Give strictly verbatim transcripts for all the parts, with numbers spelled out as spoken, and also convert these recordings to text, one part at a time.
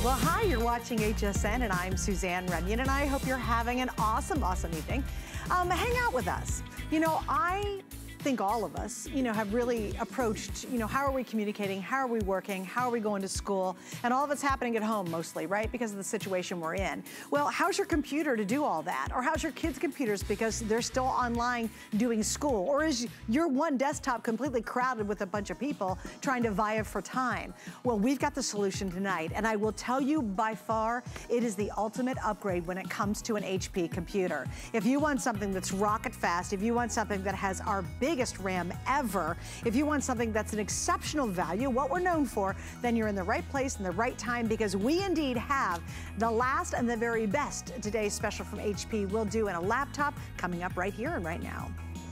Well, hi, you're watching H S N, and I'm Suzanne Runyon, and I hope you're having an awesome, awesome evening. Um, hang out with us. You know, I think all of us, you know, have really approached, you know, how are we communicating? How are we working? How are we going to school? And all of it's happening at home mostly, right? Because of the situation we're in. Well, how's your computer to do all that? Or how's your kids' computers because they're still online doing school? Or is your one desktop completely crowded with a bunch of people trying to vie for time? Well, we've got the solution tonight, and I will tell you by far, it is the ultimate upgrade when it comes to an H P computer. If you want something that's rocket fast, if you want something that has our big biggest RAM ever, if you want something that's an exceptional value, what we're known for, then you're in the right place in the right time, because we indeed have the last and the very best today's special from H P we'll do in a laptop coming up right here and right now.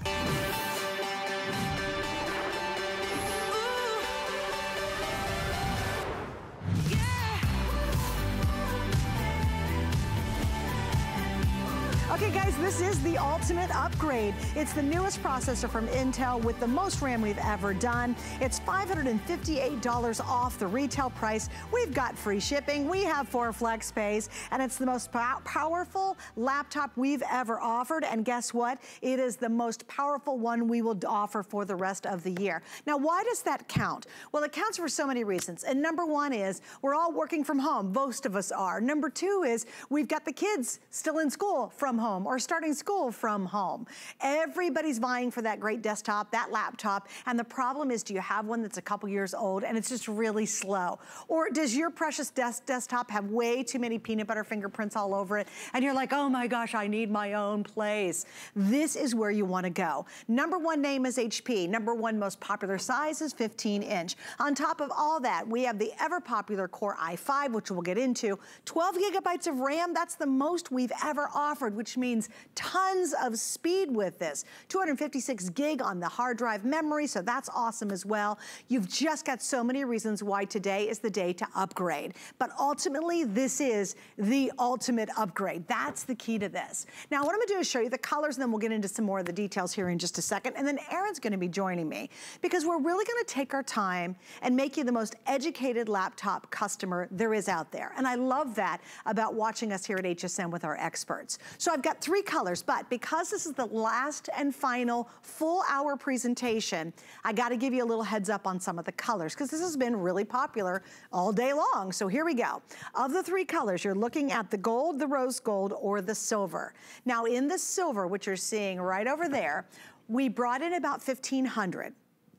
Okay guys, this is the ultimate upgrade. It's the newest processor from Intel with the most RAM we've ever done. It's five hundred fifty-eight dollars off the retail price. We've got free shipping, we have four flex pays, and it's the most pow powerful laptop we've ever offered. And guess what? It is the most powerful one we will offer for the rest of the year. Now, why does that count? Well, it counts for so many reasons. And number one is we're all working from home. Most of us are. Number two is we've got the kids still in school from home. Home or starting school from home. Everybody's vying for that great desktop, that laptop, and the problem is, do you have one that's a couple years old and it's just really slow? Or does your precious des desktop have way too many peanut butter fingerprints all over it and you're like, oh my gosh, I need my own place? This is where you want to go. Number one name is H P. Number one most popular size is fifteen inch. On top of all that, we have the ever popular Core i five, which we'll get into. twelve gigabytes of RAM, that's the most we've ever offered, which means tons of speed with this. two hundred fifty-six gig on the hard drive memory, so that's awesome as well. You've just got so many reasons why today is the day to upgrade. But ultimately, this is the ultimate upgrade. That's the key to this. Now, what I'm gonna do is show you the colors, and then we'll get into some more of the details here in just a second. And then Aaron's gonna be joining me, because we're really gonna take our time and make you the most educated laptop customer there is out there. And I love that about watching us here at H S N with our experts. So I've got three colors, but because this is the last and final full hour presentation, I gotta give you a little heads up on some of the colors, because this has been really popular all day long. So here we go. Of the three colors, you're looking at the gold, the rose gold, or the silver. Now in the silver, which you're seeing right over there, we brought in about fifteen hundred.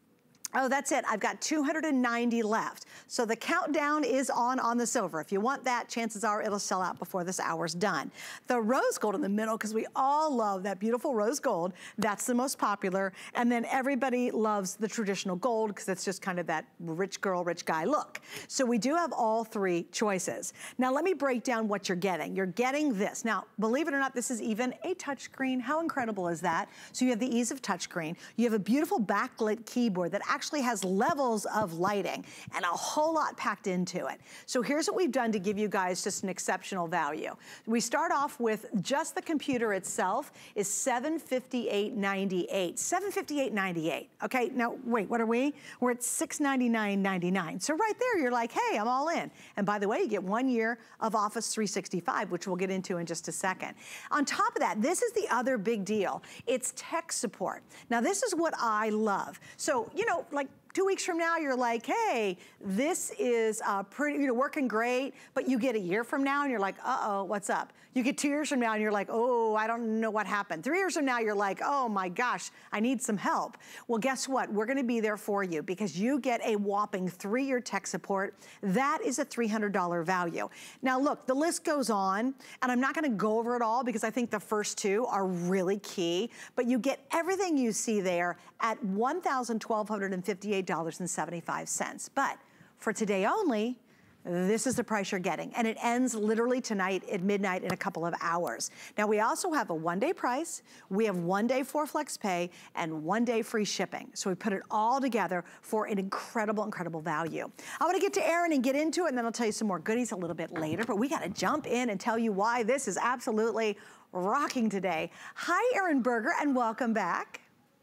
Oh, that's it. I've got two hundred ninety left. So the countdown is on on the silver. If you want that, chances are it'll sell out before this hour's done. The rose gold in the middle, because we all love that beautiful rose gold, that's the most popular. And then everybody loves the traditional gold, because it's just kind of that rich girl, rich guy look. So we do have all three choices. Now let me break down what you're getting. You're getting this. Now, believe it or not, this is even a touchscreen. How incredible is that? So you have the ease of touchscreen. You have a beautiful backlit keyboard that actually actually has levels of lighting and a whole lot packed into it. So here's what we've done to give you guys just an exceptional value. We start off with just the computer itself is seven fifty-eight ninety-eight. seven fifty-eight ninety-eight. Okay, now wait, what are we? We're at six ninety-nine ninety-nine. So right there, you're like, hey, I'm all in. And by the way, you get one year of Office three sixty-five, which we'll get into in just a second. On top of that, this is the other big deal. It's tech support. Now this is what I love. So, you know, like two weeks from now, you're like, hey, this is uh, pretty, you know, working great, but you get a year from now and you're like, uh-oh, what's up? You get two years from now and you're like, oh, I don't know what happened. Three years from now, you're like, oh my gosh, I need some help. Well, guess what? We're gonna be there for you, because you get a whopping three-year tech support. That is a three hundred dollar value. Now look, the list goes on, and I'm not gonna go over it all because I think the first two are really key, but you get everything you see there at one thousand one thousand two hundred fifty-eight dollars and seventy-five cents. But for today only, this is the price you're getting, and it ends literally tonight at midnight in a couple of hours. Now we also have a one-day price, we have one day for flex pay, and one day free shipping. So we put it all together for an incredible, incredible value. I wanna get to Aaron and get into it, and then I'll tell you some more goodies a little bit later, but we gotta jump in and tell you why this is absolutely rocking today. Hi, Aaron Berger, and welcome back.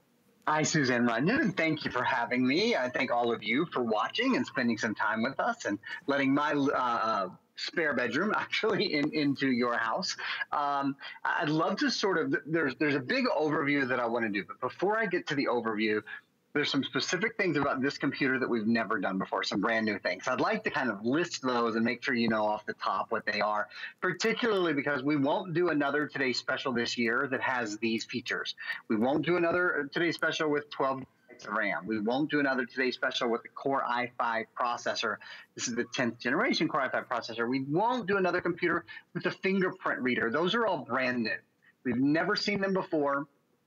Hi, Suzanne Runyon, and thank you for having me. I thank all of you for watching and spending some time with us and letting my uh, spare bedroom, actually, in, into your house. Um, I'd love to sort of, there's, there's a big overview that I want to do, but before I get to the overview, there's some specific things about this computer that we've never done before, some brand new things. I'd like to kind of list those and make sure you know off the top what they are, particularly because we won't do another Today Special this year that has these features. We won't do another Today Special with twelve gigabytes of RAM. We won't do another Today Special with the Core i five processor. This is the tenth generation Core i five processor. We won't do another computer with a fingerprint reader. Those are all brand new. We've never seen them before.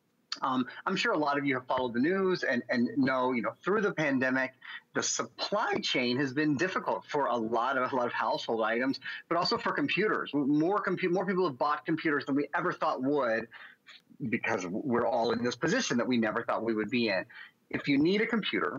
Um, I'm sure a lot of you have followed the news and, and know, you know, through the pandemic, the supply chain has been difficult for a lot of a lot of household items, but also for computers. More compu- more people have bought computers than we ever thought would, because we're all in this position that we never thought we would be in. If you need a computer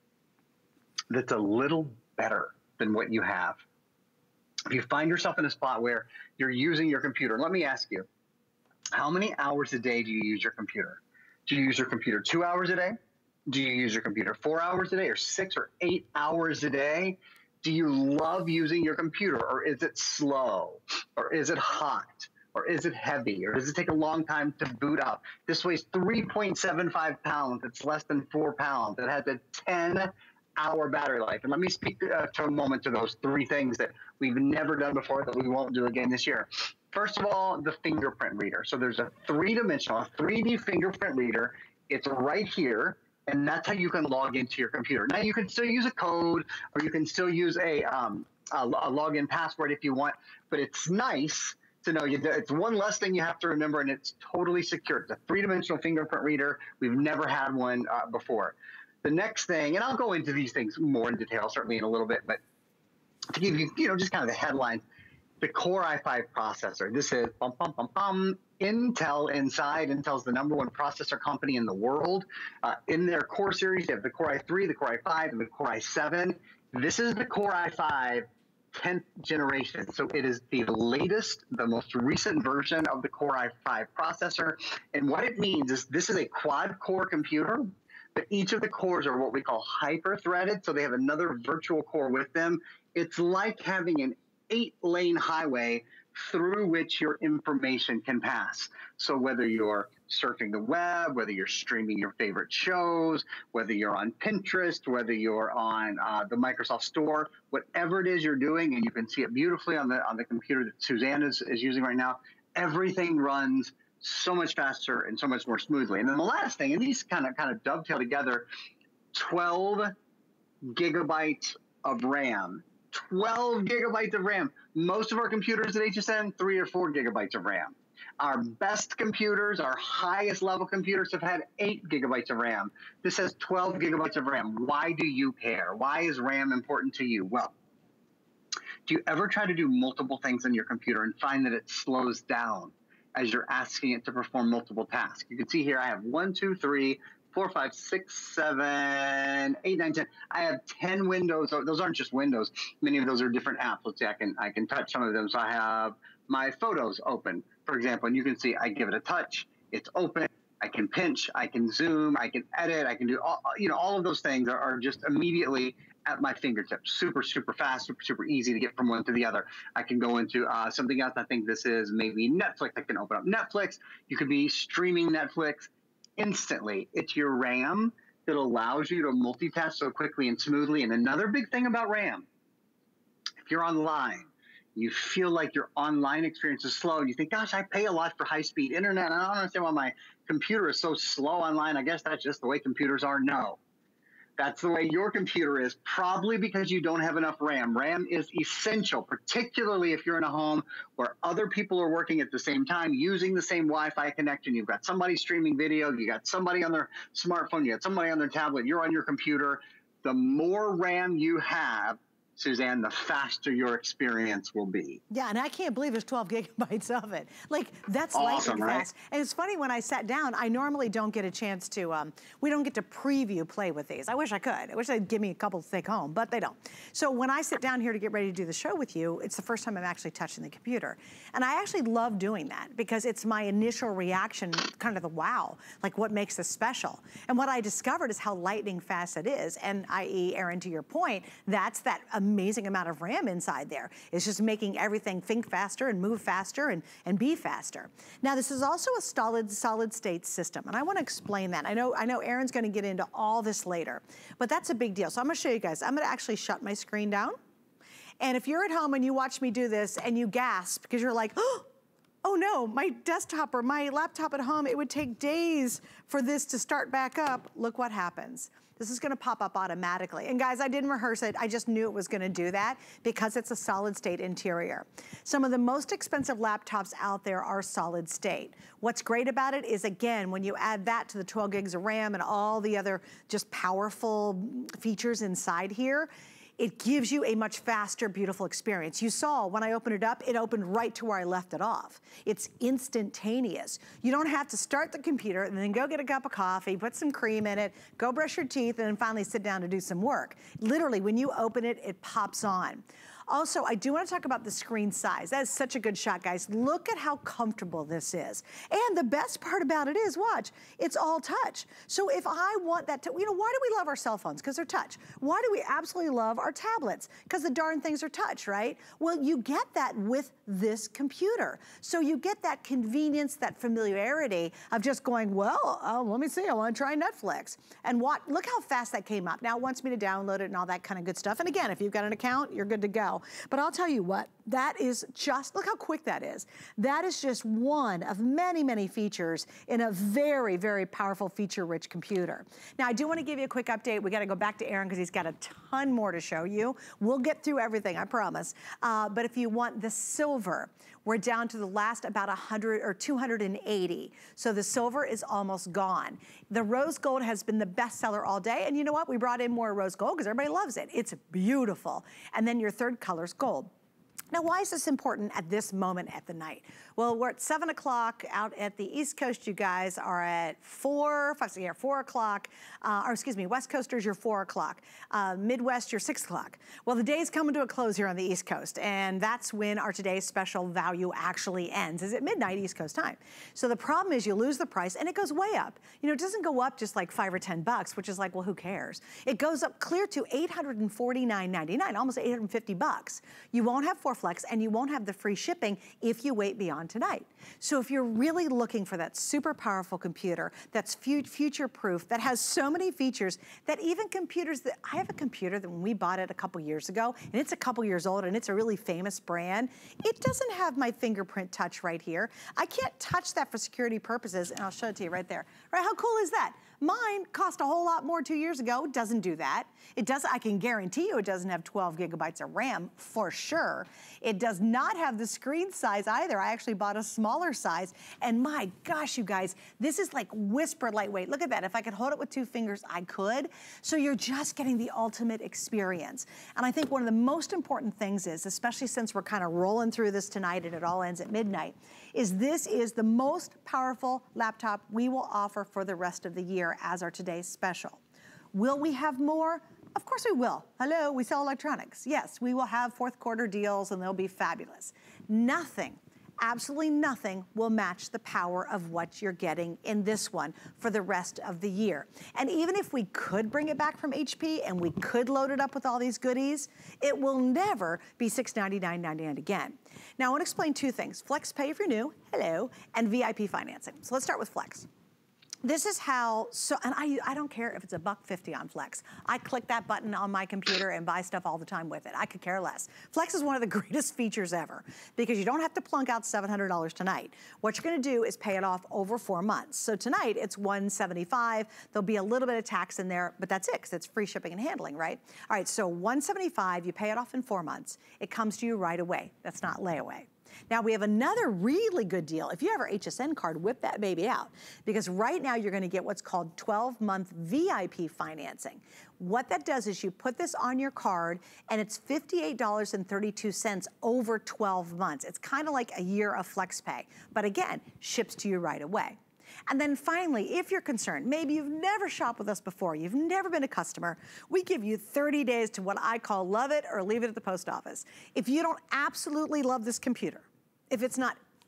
that's a little better than what you have, if you find yourself in a spot where you're using your computer, let me ask you, how many hours a day do you use your computer? Do you use your computer two hours a day? Do you use your computer four hours a day, or six or eight hours a day? Do you love using your computer, or is it slow, or is it hot, or is it heavy, or does it take a long time to boot up? This weighs three point seven five pounds. It's less than four pounds. It has a ten hour battery life. And let me speak uh, to a moment to those three things that we've never done before that we won't do again this year. First of all, the fingerprint reader. So there's a three-dimensional, a three D fingerprint reader. It's right here, and that's how you can log into your computer. Now, you can still use a code, or you can still use a, um, a, a login password if you want, but it's nice to know you, it's one less thing you have to remember, and it's totally secure. It's a three-dimensional fingerprint reader. We've never had one uh, before. The next thing, and I'll go into these things more in detail, certainly in a little bit, but to give you, you know, just kind of the headlines, the Core i five processor. This is bum, bum, bum, bum, Intel inside. Intel's the number one processor company in the world. Uh, in their Core series, they have the Core i three, the Core i five, and the Core i seven. This is the Core i five tenth generation. So it is the latest, the most recent version of the Core i five processor. And what it means is this is a quad-core computer, but each of the cores are what we call hyper-threaded, so they have another virtual core with them. It's like having an eight-lane highway through which your information can pass. So whether you're surfing the web, whether you're streaming your favorite shows, whether you're on Pinterest, whether you're on uh, the Microsoft Store, whatever it is you're doing, and you can see it beautifully on the on the computer that Suzanne is, is using right now, everything runs so much faster and so much more smoothly. And then the last thing, and these kind of kind of dovetail together, twelve gigabytes of RAM. twelve gigabytes of RAM. Most of our computers at H S N, three or four gigabytes of RAM. Our best computers, our highest level computers have had eight gigabytes of RAM. This has twelve gigabytes of RAM. Why do you care? Why is RAM important to you? Well, do you ever try to do multiple things on your computer and find that it slows down as you're asking it to perform multiple tasks? You can see here I have one, two, three, four, five, six, seven, eight, nine, ten. I have ten windows. Those aren't just windows. Many of those are different apps. Let's see, I can I can touch some of them. So I have my photos open, for example, and you can see I give it a touch. It's open. I can pinch. I can zoom. I can edit. I can do all, you know, all of those things are, are just immediately at my fingertips. Super, super fast, super, super easy to get from one to the other. I can go into uh, something else. I think this is maybe Netflix. I can open up Netflix. You could be streaming Netflix instantly. It's your RAM that allows you to multitask so quickly and smoothly. And another big thing about RAM, if you're online, you feel like your online experience is slow, and you think, gosh, I pay a lot for high-speed internet, and I don't understand why my computer is so slow online. I guess that's just the way computers are. No. That's the way your computer is, probably because you don't have enough RAM. RAM is essential, particularly if you're in a home where other people are working at the same time using the same Wi-Fi connection. You've got somebody streaming video, you got somebody on their smartphone, you got somebody on their tablet, you're on your computer. The more RAM you have, Suzanne, the faster your experience will be. Yeah, and I can't believe there's twelve gigabytes of it. Like, that's awesome, lightning right? fast. And it's funny, when I sat down, I normally don't get a chance to, um, we don't get to preview play with these. I wish I could. I wish they'd give me a couple to take home, but they don't. So when I sit down here to get ready to do the show with you, it's the first time I'm actually touching the computer. And I actually love doing that because it's my initial reaction, kind of the wow, like what makes this special. And what I discovered is how lightning fast it is. And that is, Aaron, to your point, that's that immediate amazing amount of RAM inside there. It's just making everything think faster and move faster and, and be faster. Now, this is also a solid, solid state system, and I wanna explain that. I know, I know Aaron's gonna get into all this later, but that's a big deal. So I'm gonna show you guys. I'm gonna actually shut my screen down. And if you're at home and you watch me do this and you gasp because you're like, oh, oh no, my desktop or my laptop at home, it would take days for this to start back up. Look what happens. This is gonna pop up automatically. And guys, I didn't rehearse it. I just knew it was gonna do that because it's a solid state interior. Some of the most expensive laptops out there are solid state. What's great about it is, again, when you add that to the twelve gigs of RAM and all the other just powerful features inside here, it gives you a much faster, beautiful experience. You saw when I opened it up, it opened right to where I left it off. It's instantaneous. You don't have to start the computer and then go get a cup of coffee, put some cream in it, go brush your teeth, and then finally sit down to do some work. Literally, when you open it, it pops on. Also, I do want to talk about the screen size. That is such a good shot, guys. Look at how comfortable this is. And the best part about it is, watch, it's all touch. So if I want that, to, you know, why do we love our cell phones? Because they're touch. Why do we absolutely love our tablets? Because the darn things are touch, right? Well, you get that with this computer. So you get that convenience, that familiarity of just going, well, uh, let me see, I want to try Netflix. And what, look how fast that came up. Now it wants me to download it and all that kind of good stuff. And again, if you've got an account, you're good to go. But I'll tell you what, that is just, look how quick that is. That is just one of many, many features in a very, very powerful feature-rich computer. Now, I do want to give you a quick update. We got to go back to Aaron because he's got a ton more to show you. We'll get through everything, I promise. Uh, but if you want the silver, we're down to the last about one hundred or two hundred eighty. So the silver is almost gone. The rose gold has been the best seller all day. And you know what? We brought in more rose gold because everybody loves it. It's beautiful. And then your third color's gold. Now, why is this important at this moment at the night? Well, we're at seven o'clock out at the East Coast. You guys are at four, yeah, four o'clock, uh, or excuse me, West Coasters, you're four o'clock. Uh, Midwest, you're six o'clock. Well, the day's coming to a close here on the East Coast, and that's when our today's special value actually ends, is at midnight East Coast time. So the problem is you lose the price, and it goes way up. You know, it doesn't go up just like five or ten bucks, which is like, well, who cares? It goes up clear to eight hundred forty-nine ninety-nine, almost eight hundred fifty bucks. You won't have four flex, and you won't have the free shipping if you wait beyond tonight. So if you're really looking for that super powerful computer that's future-proof, that has so many features that even computers that, I have a computer that when we bought it a couple years ago, and it's a couple years old, and it's a really famous brand, it doesn't have my fingerprint touch right here. I can't touch that for security purposes, and I'll show it to you right there. Right, how cool is that? Mine cost a whole lot more two years ago. It doesn't do that. It does, I can guarantee you it doesn't have twelve gigabytes of RAM for sure. It does not have the screen size either. I actually bought a smaller size, and my gosh, you guys, this is like whisper lightweight. Look at that. If I could hold it with two fingers, I could. So you're just getting the ultimate experience. And I think one of the most important things is, especially since we're kind of rolling through this tonight and it all ends at midnight, is this is the most powerful laptop we will offer for the rest of the year as our today's special. Will we have more? Of course we will. Hello, we sell electronics. Yes, we will have fourth quarter deals and they'll be fabulous. Nothing, absolutely nothing will match the power of what you're getting in this one for the rest of the year. And even if we could bring it back from H P and we could load it up with all these goodies, it will never be six ninety-nine ninety-nine again. Now I want to explain two things. Flex Pay if you're new, hello, and V I P financing. So let's start with Flex. This is how, so, and I, I don't care if it's a buck fifty on Flex. I click that button on my computer and buy stuff all the time with it. I could care less. Flex is one of the greatest features ever because you don't have to plunk out seven hundred dollars tonight. What you're gonna do is pay it off over four months. So tonight it's one seventy-five. There'll be a little bit of tax in there, but that's it, because it's free shipping and handling, right? All right, so one seventy-five, you pay it off in four months. It comes to you right away. That's not layaway. Now we have another really good deal. If you have our H S N card, whip that baby out. Because right now you're gonna get what's called twelve month V I P financing. What that does is you put this on your card and it's fifty-eight dollars and thirty-two cents over twelve months. It's kind of like a year of FlexPay. But again, ships to you right away. And then finally, if you're concerned, maybe you've never shopped with us before, you've never been a customer, we give you thirty days to what I call love it or leave it at the post office. If you don't absolutely love this computer, if it's not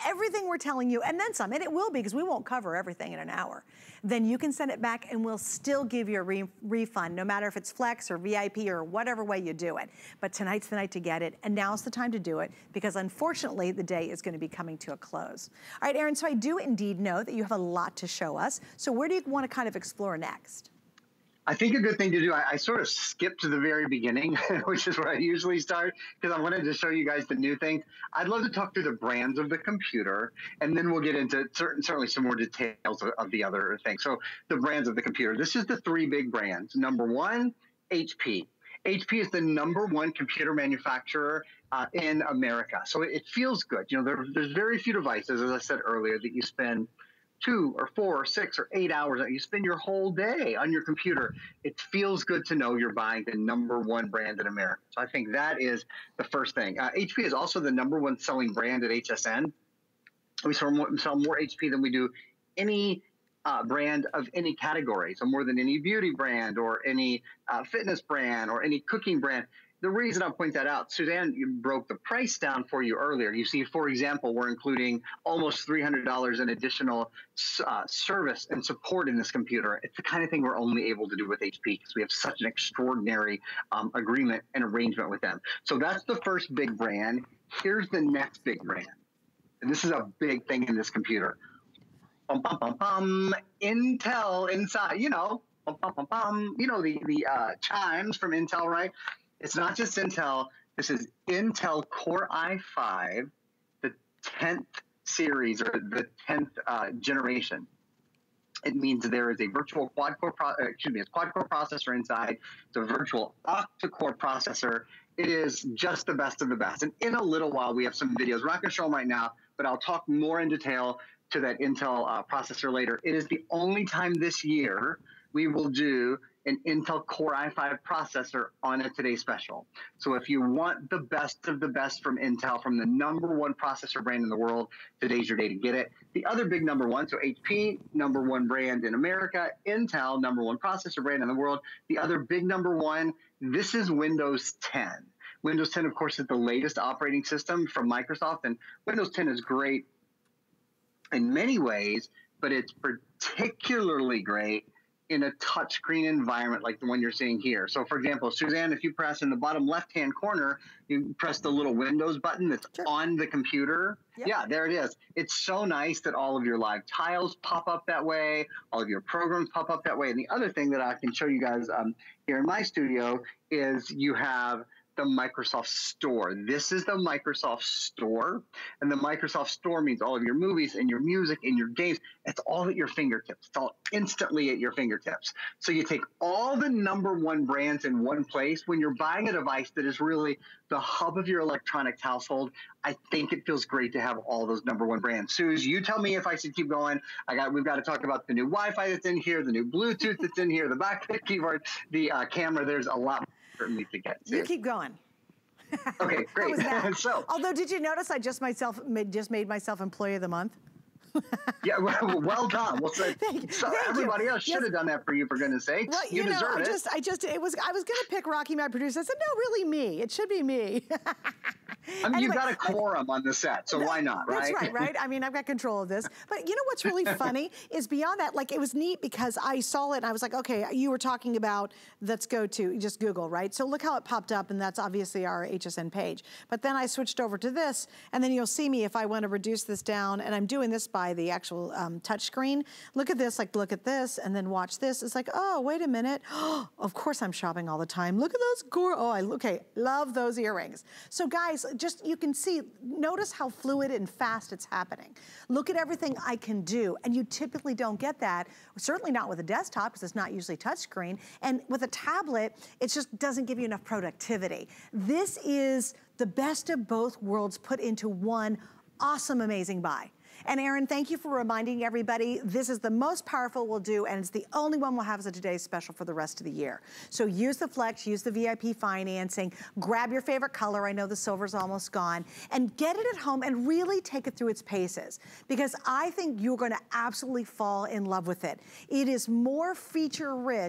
everything we're telling you, and then some, and it will be because we won't cover everything in an hour, then you can send it back and we'll still give you a re refund, no matter if it's Flex or V I P or whatever way you do it. But tonight's the night to get it, and now's the time to do it, because unfortunately the day is going to be coming to a close. All right, Erin, so I do indeed know that you have a lot to show us. So where do you want to kind of explore next? I think a good thing to do, I, I sort of skipped to the very beginning, which is where I usually start, because I wanted to show you guys the new things. I'd love to talk through the brands of the computer, and then we'll get into certain, certainly some more details of, of the other things. So the brands of the computer. This is the three big brands. Number one, H P. H P is the number one computer manufacturer uh, in America. So it, it feels good. You know, there, there's very few devices, as I said earlier, that you spend two or four or six or eight hours. You spend your whole day on your computer. It feels good to know you're buying the number one brand in America. So I think that is the first thing. Uh, H P is also the number one selling brand at H S N. We sell more, sell more H P than we do any uh, brand of any category. So more than any beauty brand or any uh, fitness brand or any cooking brand. The reason I point that out, Suzanne, you broke the price down for you earlier. You see, for example, we're including almost three hundred dollars in additional uh, service and support in this computer. It's the kind of thing we're only able to do with H P because we have such an extraordinary um, agreement and arrangement with them. So that's the first big brand. Here's the next big brand. And this is a big thing in this computer. Bum, bum, bum, bum. Intel inside, you know, bum, bum, bum, bum. You know, the, the uh, chimes from Intel, right? It's not just Intel. This is Intel Core i five, the tenth series or the tenth uh, generation. It means there is a virtual quad-core, pro excuse me, a quad-core processor inside. It's a virtual octa-core processor. It is just the best of the best. And in a little while, we have some videos. We're not going to show them right now, but I'll talk more in detail to that Intel uh, processor later. It is the only time this year we will do an Intel Core i five processor on a Today Special. So if you want the best of the best from Intel, from the number one processor brand in the world, today's your day to get it. The other big number one, so H P, number one brand in America, Intel, number one processor brand in the world. The other big number one, this is Windows ten. Windows ten, of course, is the latest operating system from Microsoft, and Windows ten is great in many ways, but it's particularly great in a touchscreen environment like the one you're seeing here. So for example, Suzanne, if you press in the bottom left-hand corner, you press the little Windows button that's sure. on the computer. Yep. Yeah, there it is. It's so nice that all of your live tiles pop up that way, all of your programs pop up that way. And the other thing that I can show you guys um, here in my studio is you have the Microsoft Store. This is the Microsoft Store, and the Microsoft Store means all of your movies and your music and your games. It's all at your fingertips. It's all instantly at your fingertips. So you take all the number one brands in one place. When you're buying a device that is really the hub of your electronics household, I think it feels great to have all those number one brands. Suze, you tell me if I should keep going. I got, we've got to talk about the new Wi-Fi that's in here, the new Bluetooth that's in here, the backlit keyboard, the uh, camera. There's a lot certainly to get to. You keep going. Okay, great. So, although, did you notice I just myself made, just made myself Employee of the Month? Yeah, well, well done. Well, so, Thank you. so Thank everybody you. else should yes. have done that for you, for goodness sakes. Well, you, you know, deserve I it. just, I just, it was, I was going to pick Rocky, my producer. I said, no, really me. It should be me. I mean, anyway, you've got a quorum on the set, so that, why not, right? That's right, right? I mean, I've got control of this. But you know what's really funny is beyond that, like, it was neat because I saw it and I was like, okay, you were talking about, let's go to just Google, right? So look how it popped up, and that's obviously our H S N page. But then I switched over to this, and then you'll see me if I want to reduce this down, and I'm doing this by the actual um, touch screen. Look at this, like, look at this, and then watch this. It's like, oh, wait a minute. Of course I'm shopping all the time. Look at those gore, oh, I, okay, love those earrings. So guys, just, you can see, notice how fluid and fast it's happening. Look at everything I can do, and you typically don't get that, certainly not with a desktop because it's not usually touchscreen, and with a tablet, it just doesn't give you enough productivity. This is the best of both worlds put into one awesome, amazing buy. And Erin, thank you for reminding everybody, this is the most powerful we'll do, and it's the only one we'll have as a Today's Special for the rest of the year. So use the Flex, use the V I P financing, grab your favorite color, I know the silver's almost gone, and get it at home and really take it through its paces, because I think you're gonna absolutely fall in love with it. It is more feature rich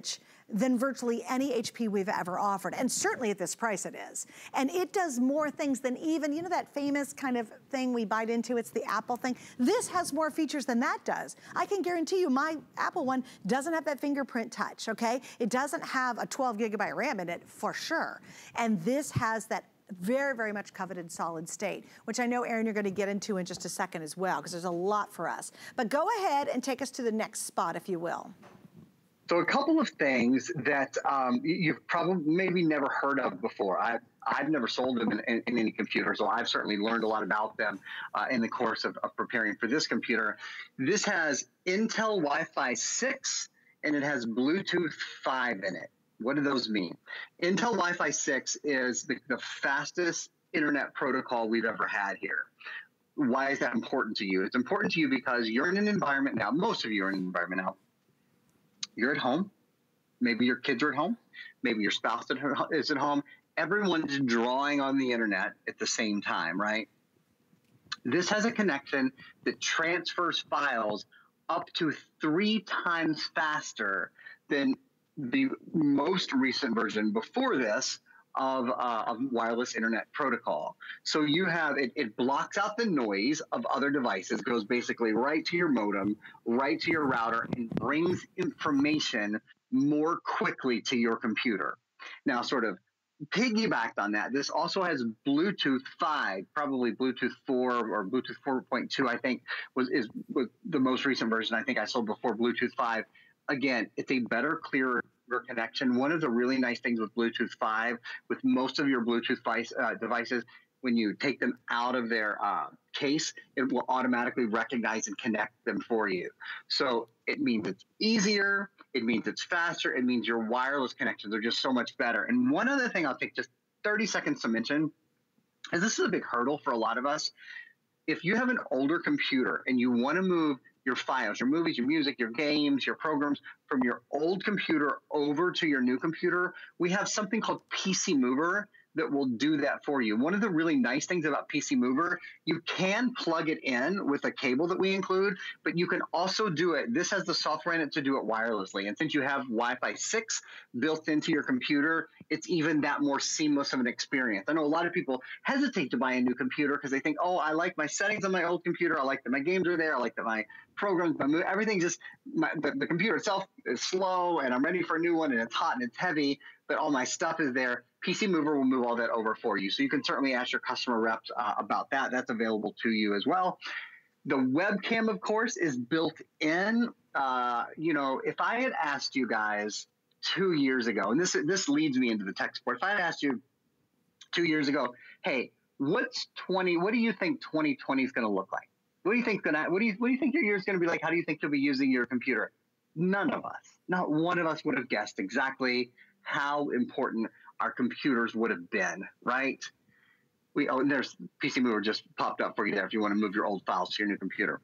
than virtually any H P we've ever offered. And certainly at this price it is. And it does more things than even, you know that famous kind of thing we bite into, it's the Apple thing? This has more features than that does. I can guarantee you my Apple one doesn't have that fingerprint touch, okay? It doesn't have a twelve gigabyte RAM in it for sure. And this has that very, very much coveted solid state, which I know, Aaron, you're going to get into in just a second as well, because there's a lot for us. But go ahead and take us to the next spot, if you will. So a couple of things that um, you've probably maybe never heard of before. I've, I've never sold them in, in, in any computer, so I've certainly learned a lot about them uh, in the course of, of preparing for this computer. This has Intel Wi-Fi six, and it has Bluetooth five in it. What do those mean? Intel Wi-Fi six is the, the fastest internet protocol we've ever had here. Why is that important to you? It's important to you because you're in an environment now, most of you are in an environment now. You're at home. Maybe your kids are at home. Maybe your spouse is at home. Everyone's drawing on the internet at the same time, right? This has a connection that transfers files up to three times faster than the most recent version before this of, uh, of wireless internet protocol. So you have, it, it blocks out the noise of other devices, goes basically right to your modem, right to your router, and brings information more quickly to your computer. Now, sort of piggybacked on that, this also has Bluetooth five, probably Bluetooth four or Bluetooth four point two, I think was, is, was the most recent version I think I sold before Bluetooth five. Again, it's a better, clearer connection. One of the really nice things with Bluetooth five, with most of your Bluetooth device, uh, devices, when you take them out of their uh, case, it will automatically recognize and connect them for you. So it means it's easier, it means it's faster, it means your wireless connections are just so much better. And one other thing I'll take just thirty seconds to mention is this is a big hurdle for a lot of us. If you have an older computer and you want to move your files, your movies, your music, your games, your programs from your old computer over to your new computer, we have something called P C Mover that will do that for you. One of the really nice things about P C Mover, you can plug it in with a cable that we include, but you can also do it. This has the software in it to do it wirelessly. And since you have Wi-Fi six built into your computer, it's even that more seamless of an experience. I know a lot of people hesitate to buy a new computer because they think, oh, I like my settings on my old computer. I like that my games are there. I like that my programs, my movie, everything just, my, the, the computer itself is slow and I'm ready for a new one and it's hot and it's heavy, but all my stuff is there. P C Mover will move all that over for you. So you can certainly ask your customer reps uh, about that. That's available to you as well. The webcam, of course, is built in. Uh, you know, if I had asked you guys two years ago, and this this leads me into the tech support. If I had asked you two years ago, hey, what's twenty? What do you think twenty twenty is going to look like? What do you think gonna? What do you what do you think your year is going to be like? How do you think you'll be using your computer? None of us, not one of us, would have guessed exactly how important our computers would have been, right? We oh, and there's P C Mover just popped up for you there if you want to move your old files to your new computer.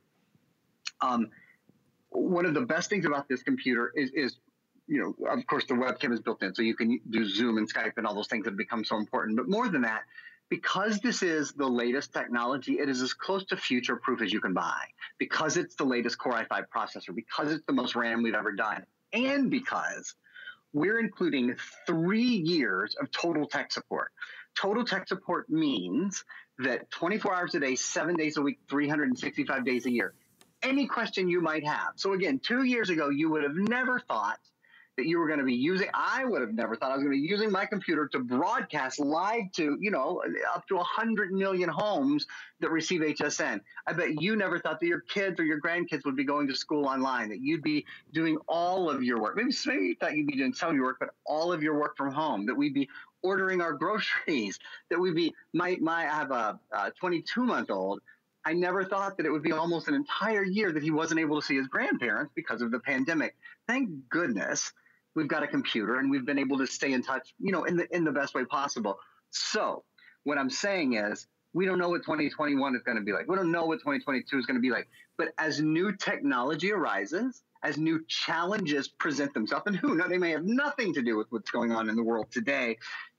Um, one of the best things about this computer is is you know, of course, the webcam is built in, so you can do Zoom and Skype and all those things that become so important. But more than that, because this is the latest technology, it is as close to future-proof as you can buy. Because it's the latest Core i five processor, because it's the most RAM we've ever done, and because we're including three years of total tech support. Total tech support means that twenty-four hours a day, seven days a week, three hundred sixty-five days a year, any question you might have. So again, two years ago, you would have never thought that you were going to be using, I would have never thought I was going to be using my computer to broadcast live to, you know, up to one hundred million homes that receive H S N. I bet you never thought that your kids or your grandkids would be going to school online, that you'd be doing all of your work. Maybe, maybe you thought you'd be doing some of your work, but all of your work from home, that we'd be ordering our groceries, that we'd be, my, my, I have a twenty-two month old. I never thought that it would be almost an entire year that he wasn't able to see his grandparents because of the pandemic. Thank goodness we've got a computer and we've been able to stay in touch, you know, in the in the best way possible. So what I'm saying is, we don't know what twenty twenty-one is going to be like. We don't know what twenty twenty-two is going to be like. But as new technology arises, as new challenges present themselves, and who knows, they may have nothing to do with what's going on in the world today,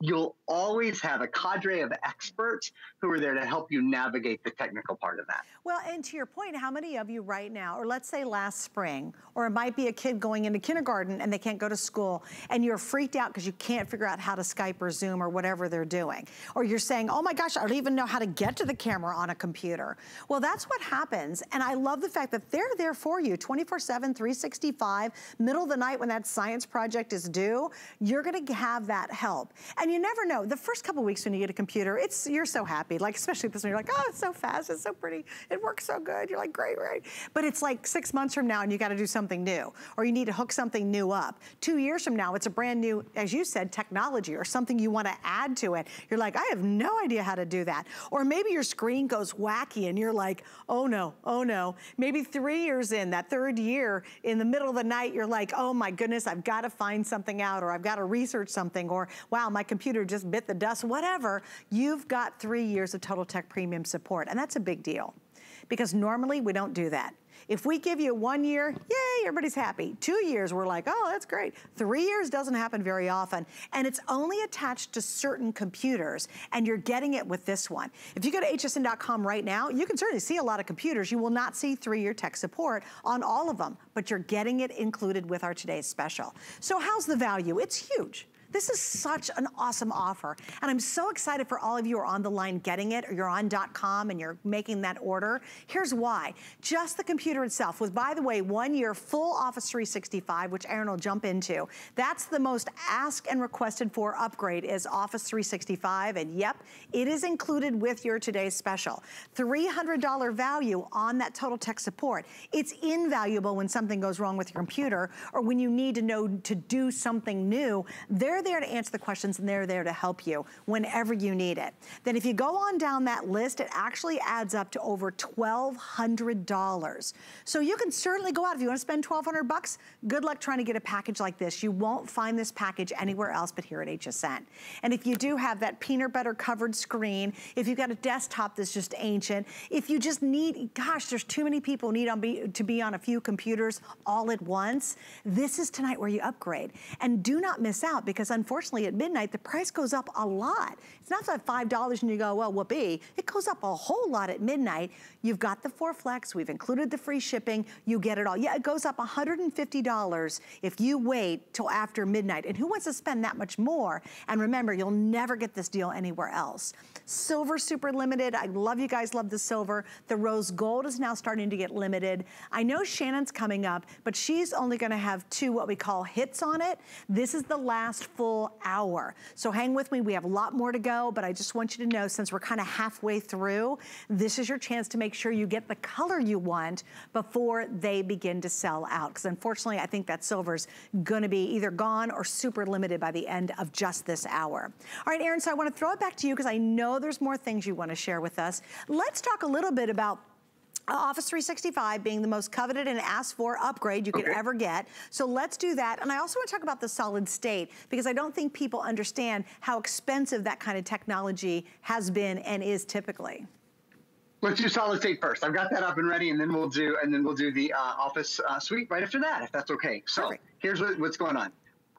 you'll always have a cadre of experts who are there to help you navigate the technical part of that. Well, and to your point, how many of you right now, or let's say last spring, or it might be a kid going into kindergarten and they can't go to school, and you're freaked out because you can't figure out how to Skype or Zoom or whatever they're doing. Or you're saying, oh my gosh, I don't even know how to get to the camera on a computer. Well, that's what happens. And I love the fact that they're there for you twenty-four seven, three sixty-five, middle of the night when that science project is due, you're gonna have that help. And you never know, the first couple weeks when you get a computer, it's you're so happy, like especially this one, you're like, oh, it's so fast, it's so pretty, it works so good. You're like, great, great. But it's like six months from now and you gotta do something new, or you need to hook something new up. Two years from now, it's a brand new, as you said, technology or something you wanna add to it. You're like, I have no idea how to do that. Or maybe your screen goes wacky and you're like, oh no, oh no. Maybe three years in, that third year, in the middle of the night, you're like, oh my goodness, I've gotta find something out, or I've gotta research something, or wow, my computer just bit the dust, whatever. You've got three years of Total Tech Premium support, and that's a big deal. Because normally we don't do that. If we give you one year, yay, everybody's happy. Two years, we're like, oh, that's great. Three years doesn't happen very often. And it's only attached to certain computers, and you're getting it with this one. If you go to H S N dot com right now, you can certainly see a lot of computers. You will not see three-year tech support on all of them, but you're getting it included with our today's special. So how's the value? It's huge. This is such an awesome offer. And I'm so excited for all of you who are on the line getting it, or you're on .com and you're making that order. Here's why. Just the computer itself with, by the way, one year full Office three sixty-five, which Aaron will jump into. That's the most asked and requested for upgrade is Office three sixty-five. And yep, it is included with your today's special. three hundred dollar value on that Total Tech support. It's invaluable when something goes wrong with your computer or when you need to know to do something new. They're there to answer the questions, and they're there to help you whenever you need it. Then if you go on down that list, it actually adds up to over twelve hundred dollars. So you can certainly go out if you want to spend twelve hundred bucks. Good luck trying to get a package like this. You won't find this package anywhere else but here at H S N. And if you do have that peanut butter covered screen, if you've got a desktop that's just ancient, if you just need, gosh, there's too many people who need on be, to be on a few computers all at once, this is tonight where you upgrade. And do not miss out, because unfortunately at midnight, the price goes up a lot. It's not that five dollars and you go, well, whoopee. It goes up a whole lot at midnight. You've got the four flex, we've included the free shipping, you get it all. Yeah, it goes up one hundred fifty dollars if you wait till after midnight. And who wants to spend that much more? And remember, you'll never get this deal anywhere else. Silver super limited. I love you guys love the silver. The rose gold is now starting to get limited. I know Shannon's coming up, but she's only gonna have two what we call hits on it. This is the last full hour. So hang with me, we have a lot more to go, but I just want you to know, since we're kind of halfway through, this is your chance to make sure you get the color you want before they begin to sell out. Because unfortunately, I think that silver's gonna be either gone or super limited by the end of just this hour. All right, Aaron, so I wanna throw it back to you because I know there's more things you wanna share with us. Let's talk a little bit about Office three sixty-five being the most coveted and asked for upgrade you could okay. ever get. So let's do that. And I also want to talk about the solid state, because I don't think people understand how expensive that kind of technology has been and is typically. Let's do solid state first. I've got that up and ready, and then we'll do and then we'll do the uh, Office uh, suite right after that, if that's okay. So Perfect. Here's what, what's going on.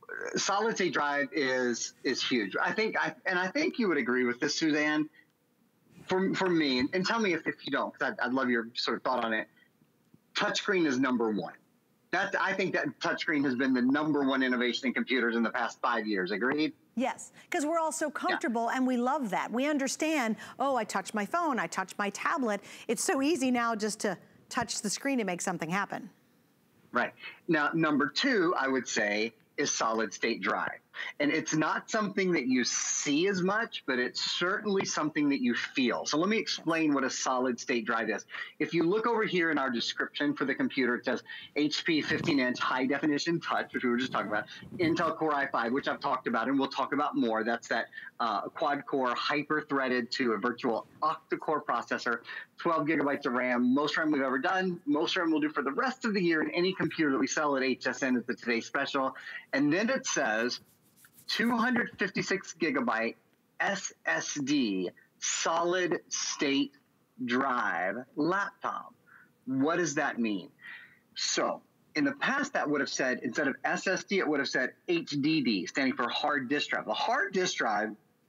Solid state drive is is huge. I think, I, and I think you would agree with this, Suzanne. For, for me, and tell me if, if you don't, because I'd, I'd love your sort of thought on it. Touchscreen is number one. That, I think that touchscreen has been the number one innovation in computers in the past five years. Agreed? Yes, because we're all so comfortable yeah. and we love that. We understand, oh, I touch my phone, I touch my tablet. It's so easy now just to touch the screen and make something happen. Right. Now, number two, I would say, is solid state drive. And it's not something that you see as much, but it's certainly something that you feel. So let me explain what a solid state drive is. If you look over here in our description for the computer, it says H P fifteen inch high definition touch, which we were just talking about, Intel Core i five, which I've talked about and we'll talk about more. That's that uh, quad core hyper threaded to a virtual octa-core processor, twelve gigabytes of RAM, most RAM we've ever done, most RAM we'll do for the rest of the year in any computer that we sell at H S N is the today's special. And then it says two hundred fifty-six gigabyte S S D solid state drive laptop. What does that mean? So In the past, that would have said, instead of S S D, it would have said H D D, standing for hard disk drive. The hard disk drive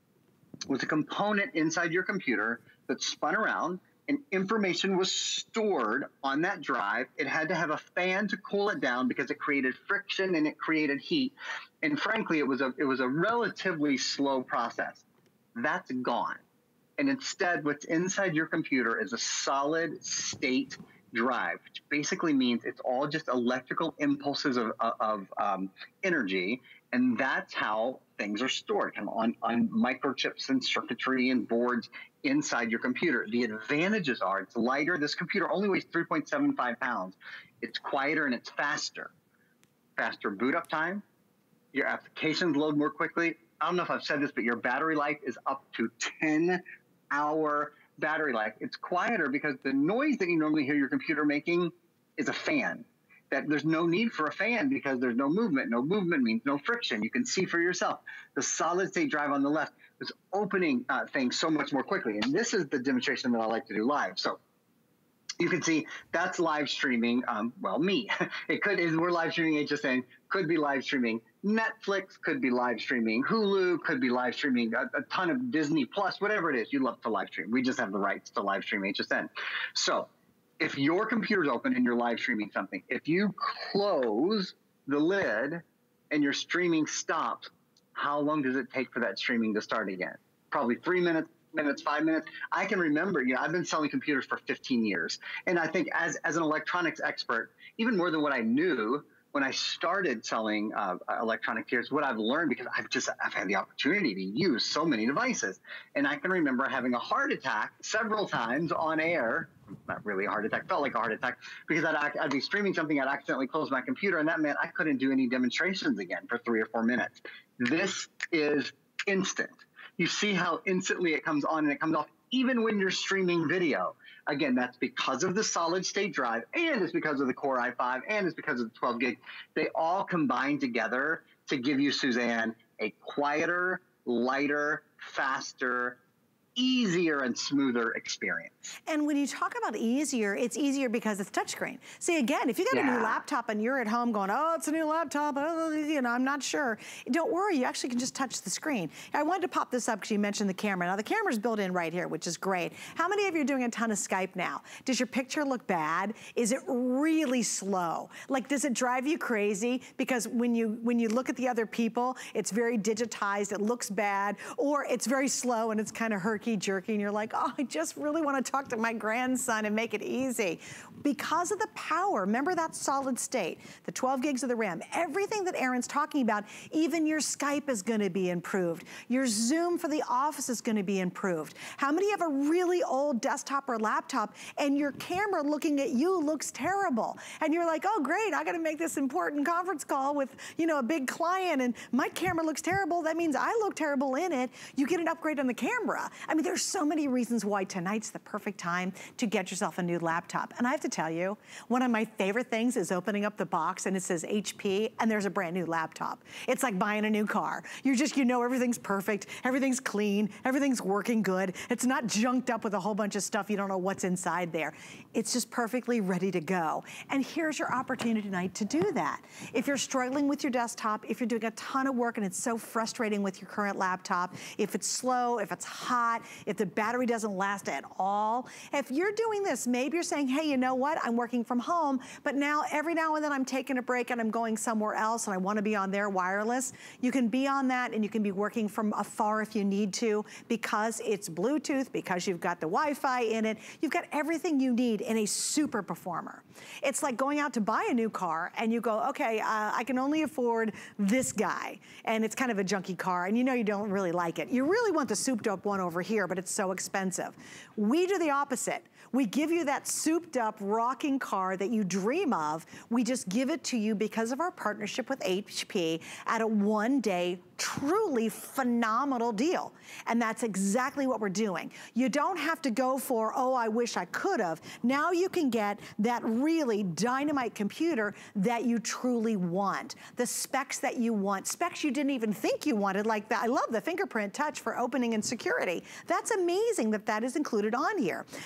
was a component inside your computer that spun around, and information was stored on that drive. It had to have a fan to cool it down because it created friction and it created heat. And frankly, it was a, it was a relatively slow process. That's gone. And instead, what's inside your computer is a solid state drive, which basically means it's all just electrical impulses of, of um, energy. And that's how things are stored, kind of on, on microchips and circuitry and boards inside your computer. The advantages are it's lighter. This computer only weighs three point seven five pounds. It's quieter and it's faster. Faster boot up time. Your applications load more quickly. I don't know if I've said this, but your battery life is up to ten hour battery life. It's quieter because the noise that you normally hear your computer making is a fan. That there's no need for a fan because there's no movement. No movement means no friction. You can see for yourself. The solid state drive on the left is opening uh, things so much more quickly. And this is the demonstration that I like to do live. So you can see that's live streaming, um, well, me. It could, we're live streaming H S N, could be live streaming Netflix, could be live streaming Hulu, could be live streaming a, a ton of Disney Plus, whatever it is you love to live stream. We just have the rights to live stream H S N. So if your computer's open and you're live streaming something, if you close the lid and your streaming stops, how long does it take for that streaming to start again? Probably three minutes, minutes, five minutes. I can remember, you know, I've been selling computers for fifteen years. And I think as, as an electronics expert, even more than what I knew when I started selling uh, electronic gears, what I've learned, because I've just, I've had the opportunity to use so many devices. And I can remember having a heart attack several times on air. Not really a heart attack, felt like a heart attack, because I'd, I'd be streaming something, I'd accidentally close my computer, and that meant I couldn't do any demonstrations again for three or four minutes. This is instant. You see how instantly it comes on and it comes off, even when you're streaming video. Again, that's because of the solid state drive, and it's because of the Core i five, and it's because of the twelve gig. They all combine together to give you, Suzanne, a quieter, lighter, faster, easier and smoother experience. And when you talk about easier, it's easier because it's touchscreen. See, again, if you got yeah. a new laptop and you're at home going, oh, it's a new laptop, oh, you know, I'm not sure. Don't worry, you actually can just touch the screen. I wanted to pop this up because you mentioned the camera. Now, the camera's built in right here, which is great. How many of you are doing a ton of Skype now? Does your picture look bad? Is it really slow? Like, does it drive you crazy? Because when you, when you look at the other people, it's very digitized, it looks bad, or it's very slow and it's kind of herky jerky and you're like, oh, I just really want to talk to my grandson and make it easy. Because of the power, remember that solid state, the twelve gigs of the RAM, everything that Aaron's talking about, even your Skype is going to be improved. Your Zoom for the office is going to be improved. How many have a really old desktop or laptop and your camera looking at you looks terrible? And you're like, oh, great, I got to make this important conference call with, you know, a big client and my camera looks terrible. That means I look terrible in it. You get an upgrade on the camera. I mean, there's so many reasons why tonight's the perfect time to get yourself a new laptop. And I have to tell you, one of my favorite things is opening up the box and it says H P and there's a brand new laptop. It's like buying a new car. You're just, you know, everything's perfect, everything's clean, everything's working good. It's not junked up with a whole bunch of stuff. You don't know what's inside there. It's just perfectly ready to go. And here's your opportunity tonight to do that. If you're struggling with your desktop, if you're doing a ton of work and it's so frustrating with your current laptop, if it's slow, if it's hot, if the battery doesn't last at all. If you're doing this, maybe you're saying, hey, you know what? I'm working from home, but now every now and then I'm taking a break and I'm going somewhere else and I want to be on their wireless. You can be on that and you can be working from afar if you need to because it's Bluetooth, because you've got the Wi-Fi in it. You've got everything you need in a super performer. It's like going out to buy a new car and you go, okay, uh, I can only afford this guy. And it's kind of a junky car and you know you don't really like it. You really want the souped up one over here, but it's so expensive. We do the opposite. We give you that souped up rocking car that you dream of. We just give it to you because of our partnership with H P at a one day truly phenomenal deal. And that's exactly what we're doing. You don't have to go for, oh, I wish I could have. Now you can get that really dynamite computer that you truly want. The specs that you want, specs you didn't even think you wanted, like that. I love the fingerprint touch for opening and security. That's amazing that that is included on here. The backlit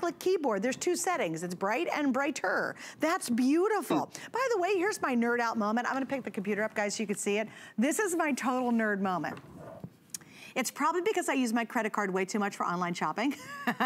backlit keyboard. There's two settings. It's bright and brighter. That's beautiful. Mm. By the way, here's my nerd out moment. I'm gonna pick the computer up, guys, so you can see it. This is my total nerd moment. It's probably because I use my credit card way too much for online shopping.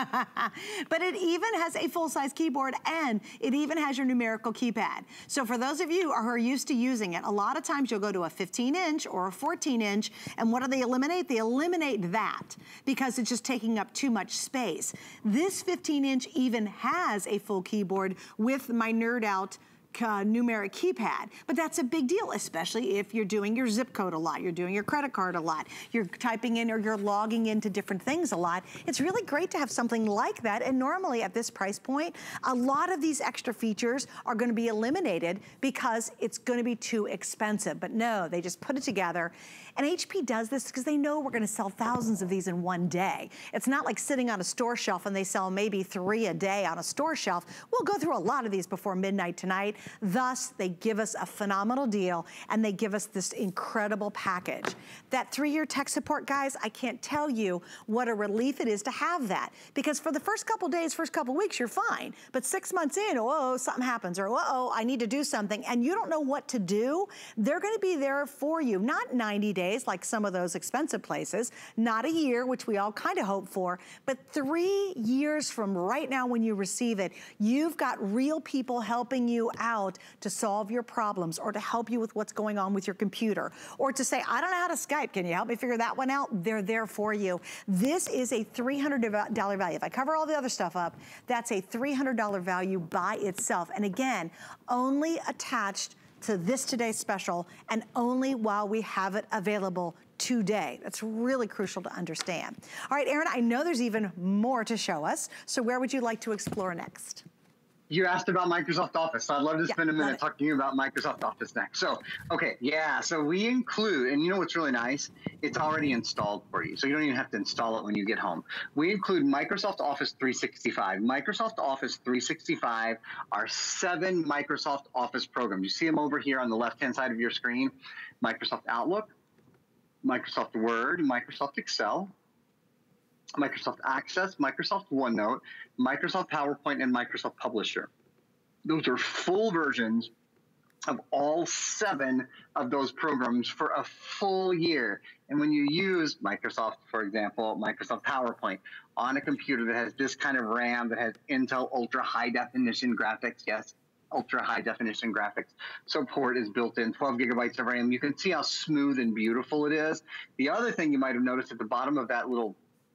But it even has a full-size keyboard, and it even has your numerical keypad. So for those of you who are used to using it, a lot of times you'll go to a fifteen inch or a fourteen inch, and what do they eliminate? They eliminate that because it's just taking up too much space. This fifteen inch even has a full keyboard with my nerd out Uh, numeric keypad, but that's a big deal, especially if you're doing your zip code a lot, you're doing your credit card a lot, you're typing in or you're logging into different things a lot. It's really great to have something like that, and normally at this price point, a lot of these extra features are gonna be eliminated because it's gonna be too expensive, but no, they just put it together. And H P does this because they know we're gonna sell thousands of these in one day. It's not like sitting on a store shelf and they sell maybe three a day on a store shelf. We'll go through a lot of these before midnight tonight. Thus, they give us a phenomenal deal and they give us this incredible package. That three-year tech support, guys, I can't tell you what a relief it is to have that. Because for the first couple days, first couple weeks, you're fine. But six months in, whoa, something happens, or whoa, I need to do something, and you don't know what to do, they're gonna be there for you. Not ninety days like some of those expensive places, not a year, which we all kind of hope for, but three years from right now when you receive it, you've got real people helping you out to solve your problems or to help you with what's going on with your computer, or to say, I don't know how to Skype, can you help me figure that one out? They're there for you. This is a three hundred dollar value. If I cover all the other stuff up, that's a three hundred dollar value by itself. And again, only attached to this today's special, and only while we have it available today. That's really crucial to understand. All right, Aaron, I know there's even more to show us, so where would you like to explore next? You asked about Microsoft Office, so I'd love to yeah, spend a minute talking about Microsoft Office next. So, okay, yeah, so we include, and you know what's really nice? It's already installed for you, so you don't even have to install it when you get home. We include Microsoft Office three sixty-five. Microsoft Office three sixty-five are seven Microsoft Office programs. You see them over here on the left-hand side of your screen. Microsoft Outlook, Microsoft Word, Microsoft Excel, Microsoft Access, Microsoft OneNote, Microsoft PowerPoint, and Microsoft Publisher. Those are full versions of all seven of those programs for a full year. And when you use Microsoft, for example, Microsoft PowerPoint on a computer that has this kind of RAM, that has Intel Ultra High Definition graphics, yes, Ultra High Definition graphics support is built in, twelve gigabytes of RAM. You can see how smooth and beautiful it is. The other thing you might have noticed at the bottom of that little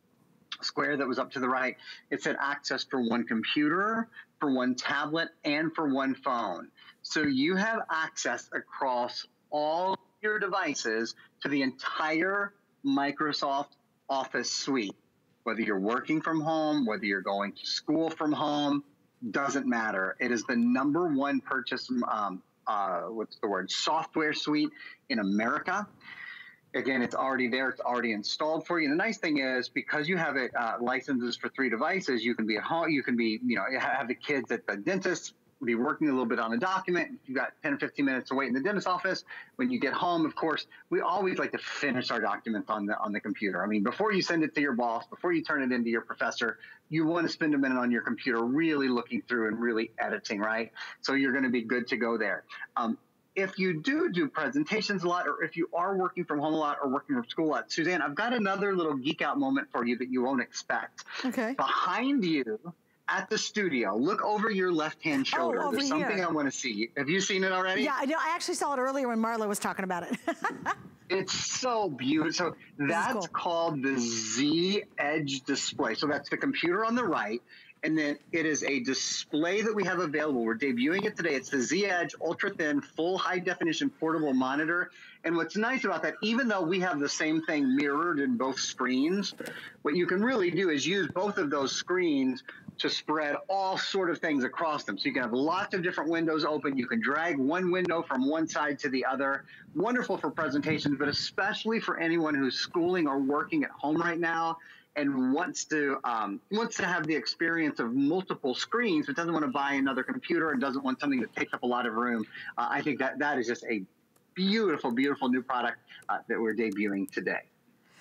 square that was up to the right, it said access for one computer, for one tablet, and for one phone. So you have access across all your devices to the entire Microsoft Office suite. Whether you're working from home, whether you're going to school from home, doesn't matter. It is the number one purchase, um, uh, what's the word, software suite in America. Again, it's already there. It's already installed for you. And the nice thing is, because you have it uh, licenses for three devices, you can be at home. You can be, you know, have the kids at the dentist, be working a little bit on a document. You got ten or fifteen minutes to wait in the dentist's office. When you get home, of course, we always like to finish our documents on the on the computer. I mean, before you send it to your boss, before you turn it into your professor, you want to spend a minute on your computer really looking through and really editing, right? So you're going to be good to go there. Um, If you do do presentations a lot, or if you are working from home a lot or working from school a lot, Suzanne, I've got another little geek out moment for you that you won't expect. Okay. Behind you at the studio, look over your left-hand shoulder. Oh, over There's something here. I want to see. Have you seen it already? Yeah, I know. I actually saw it earlier when Marla was talking about it. It's so beautiful. So that's cool. Called the Z Edge display. So that's the computer on the right. And then it is a display that we have available. We're debuting it today. It's the Z Edge Ultra Thin Full High Definition Portable Monitor. And what's nice about that, even though we have the same thing mirrored in both screens, what you can really do is use both of those screens to spread all sort of things across them. So you can have lots of different windows open. You can drag one window from one side to the other. Wonderful for presentations, but especially for anyone who's schooling or working at home right now and wants to um, wants to have the experience of multiple screens, but doesn't want to buy another computer and doesn't want something that takes up a lot of room. Uh, I think that that is just a beautiful, beautiful new product uh, that we're debuting today.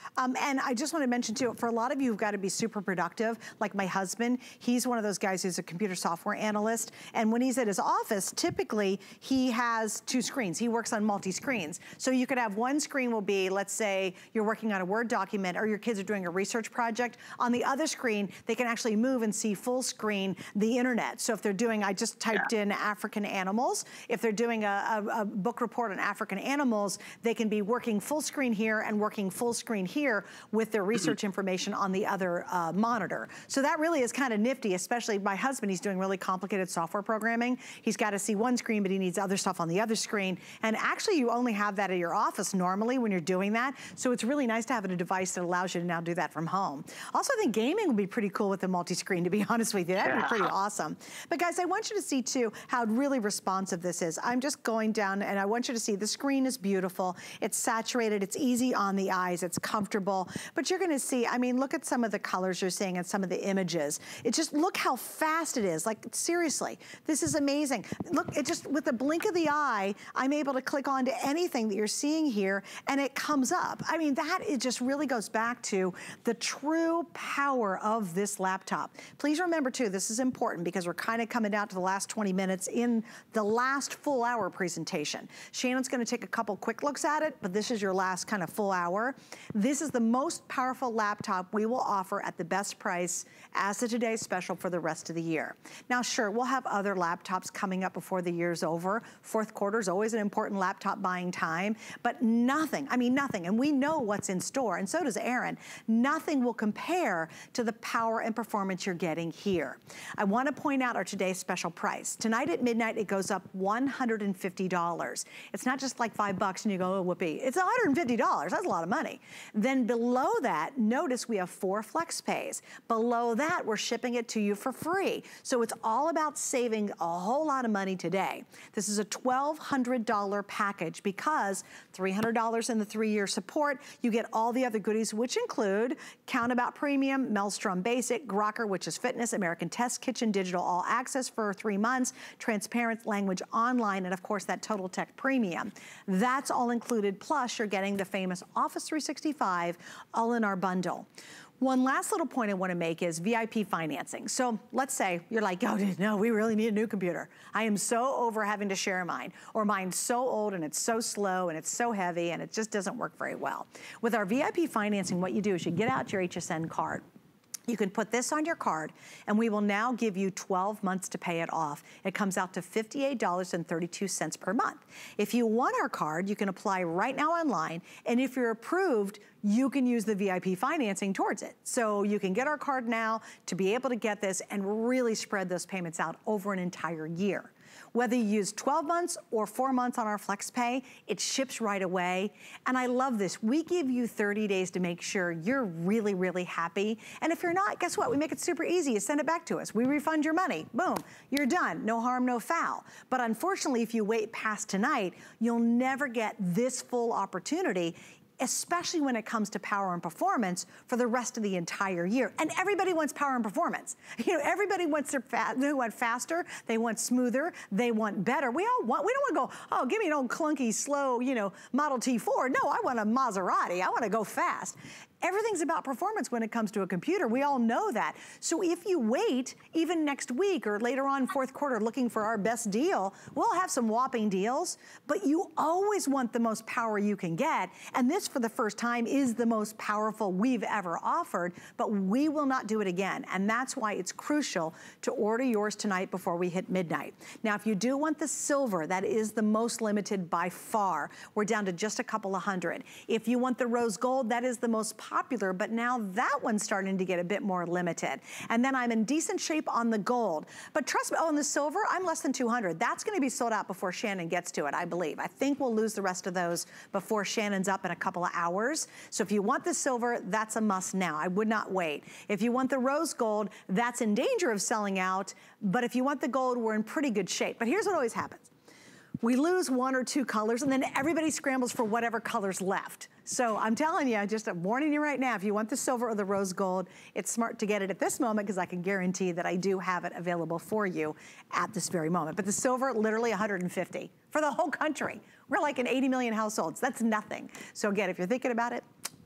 Um, and I just want to mention too, for a lot of you who've got to be super productive, like my husband, he's one of those guys who's a computer software analyst. And when he's at his office, typically he has two screens. He works on multi-screens. So you could have one screen will be, let's say you're working on a Word document or your kids are doing a research project. On the other screen, they can actually move and see full screen the internet. So if they're doing, I just typed yeah. in African animals. If they're doing a, a, a book report on African animals, they can be working full screen here and working full screen here with their research information on the other uh, monitor. So that really is kind of nifty, especially my husband, he's doing really complicated software programming. He's got to see one screen, but he needs other stuff on the other screen. And actually you only have that at your office normally when you're doing that. So it's really nice to have a device that allows you to now do that from home. Also, I think gaming would be pretty cool with the multi-screen, to be honest with you. That'd be pretty awesome. But guys, I want you to see too how really responsive this is. I'm just going down and I want you to see the screen is beautiful. It's saturated, it's easy on the eyes, it's comfortable. But you're gonna see, I mean, look at some of the colors you're seeing and some of the images. It just, look how fast it is. Like, seriously, this is amazing. Look, it just, with the blink of the eye, I'm able to click onto anything that you're seeing here and it comes up. I mean, that it just really goes back to the true power of this laptop. Please remember too, this is important because we're kind of coming down to the last twenty minutes in the last full hour presentation. Shannon's gonna take a couple quick looks at it, but this is your last kind of full hour. This is the most powerful laptop we will offer at the best price as a today's special for the rest of the year. Now, sure, we'll have other laptops coming up before the year's over. Fourth quarter is always an important laptop buying time, but nothing, I mean nothing, and we know what's in store, and so does Aaron. Nothing will compare to the power and performance you're getting here. I want to point out our today's special price. Tonight at midnight, it goes up one hundred fifty dollars. It's not just like five bucks and you go, oh, whoopee. It's one hundred fifty dollars, that's a lot of money. Then below that, notice we have four flex pays. Below that, we're shipping it to you for free. So it's all about saving a whole lot of money today. This is a twelve hundred dollar package because three hundred dollars in the three-year support, you get all the other goodies, which include Countabout Premium, Maelstrom Basic, Grokka, which is fitness, American Test Kitchen, Digital All Access for three months, Transparent Language Online, and of course that Total Tech Premium. That's all included, plus you're getting the famous Office three sixty-five all in our bundle. One last little point I want to make is V I P financing. So let's say you're like, oh, no, we really need a new computer. I am so over having to share mine, or mine's so old and it's so slow and it's so heavy and it just doesn't work very well. With our V I P financing, what you do is you get out your H S N card. You can put this on your card and we will now give you twelve months to pay it off. It comes out to fifty-eight dollars and thirty-two cents per month. If you want our card, you can apply right now online, and if you're approved, you can use the V I P financing towards it. So you can get our card now to be able to get this and really spread those payments out over an entire year. Whether you use twelve months or four months on our FlexPay, it ships right away. And I love this. We give you thirty days to make sure you're really, really happy. And if you're not, guess what? We make it super easy. You send it back to us. We refund your money. Boom, you're done. No harm, no foul. But unfortunately, if you wait past tonight, you'll never get this full opportunity, especially when it comes to power and performance for the rest of the entire year. And everybody wants power and performance. You know, everybody wants their fa they want faster, they want smoother, they want better. We all want, we don't want to go, oh, give me an old clunky, slow, you know, Model T Ford. No, I want a Maserati. I want to go fast. Everything's about performance when it comes to a computer. We all know that. So if you wait, even next week or later on fourth quarter looking for our best deal, we'll have some whopping deals, but you always want the most power you can get. And this, for the first time, is the most powerful we've ever offered, but we will not do it again. And that's why it's crucial to order yours tonight before we hit midnight. Now, if you do want the silver, that is the most limited by far. We're down to just a couple of hundred. If you want the rose gold, that is the most popular. Popular, but now that one's starting to get a bit more limited. And then I'm in decent shape on the gold. But trust me, oh, and the silver, I'm less than two hundred. That's gonna be sold out before Shannon gets to it, I believe. I think we'll lose the rest of those before Shannon's up in a couple of hours. So if you want the silver, that's a must now. I would not wait. If you want the rose gold, that's in danger of selling out. But if you want the gold, we're in pretty good shape. But here's what always happens. We lose one or two colors and then everybody scrambles for whatever color's left. So I'm telling you, just I'm warning you right now, if you want the silver or the rose gold, it's smart to get it at this moment because I can guarantee that I do have it available for you at this very moment. But the silver, literally one hundred fifty for the whole country. We're like in eighty million households. That's nothing. So again, if you're thinking about it,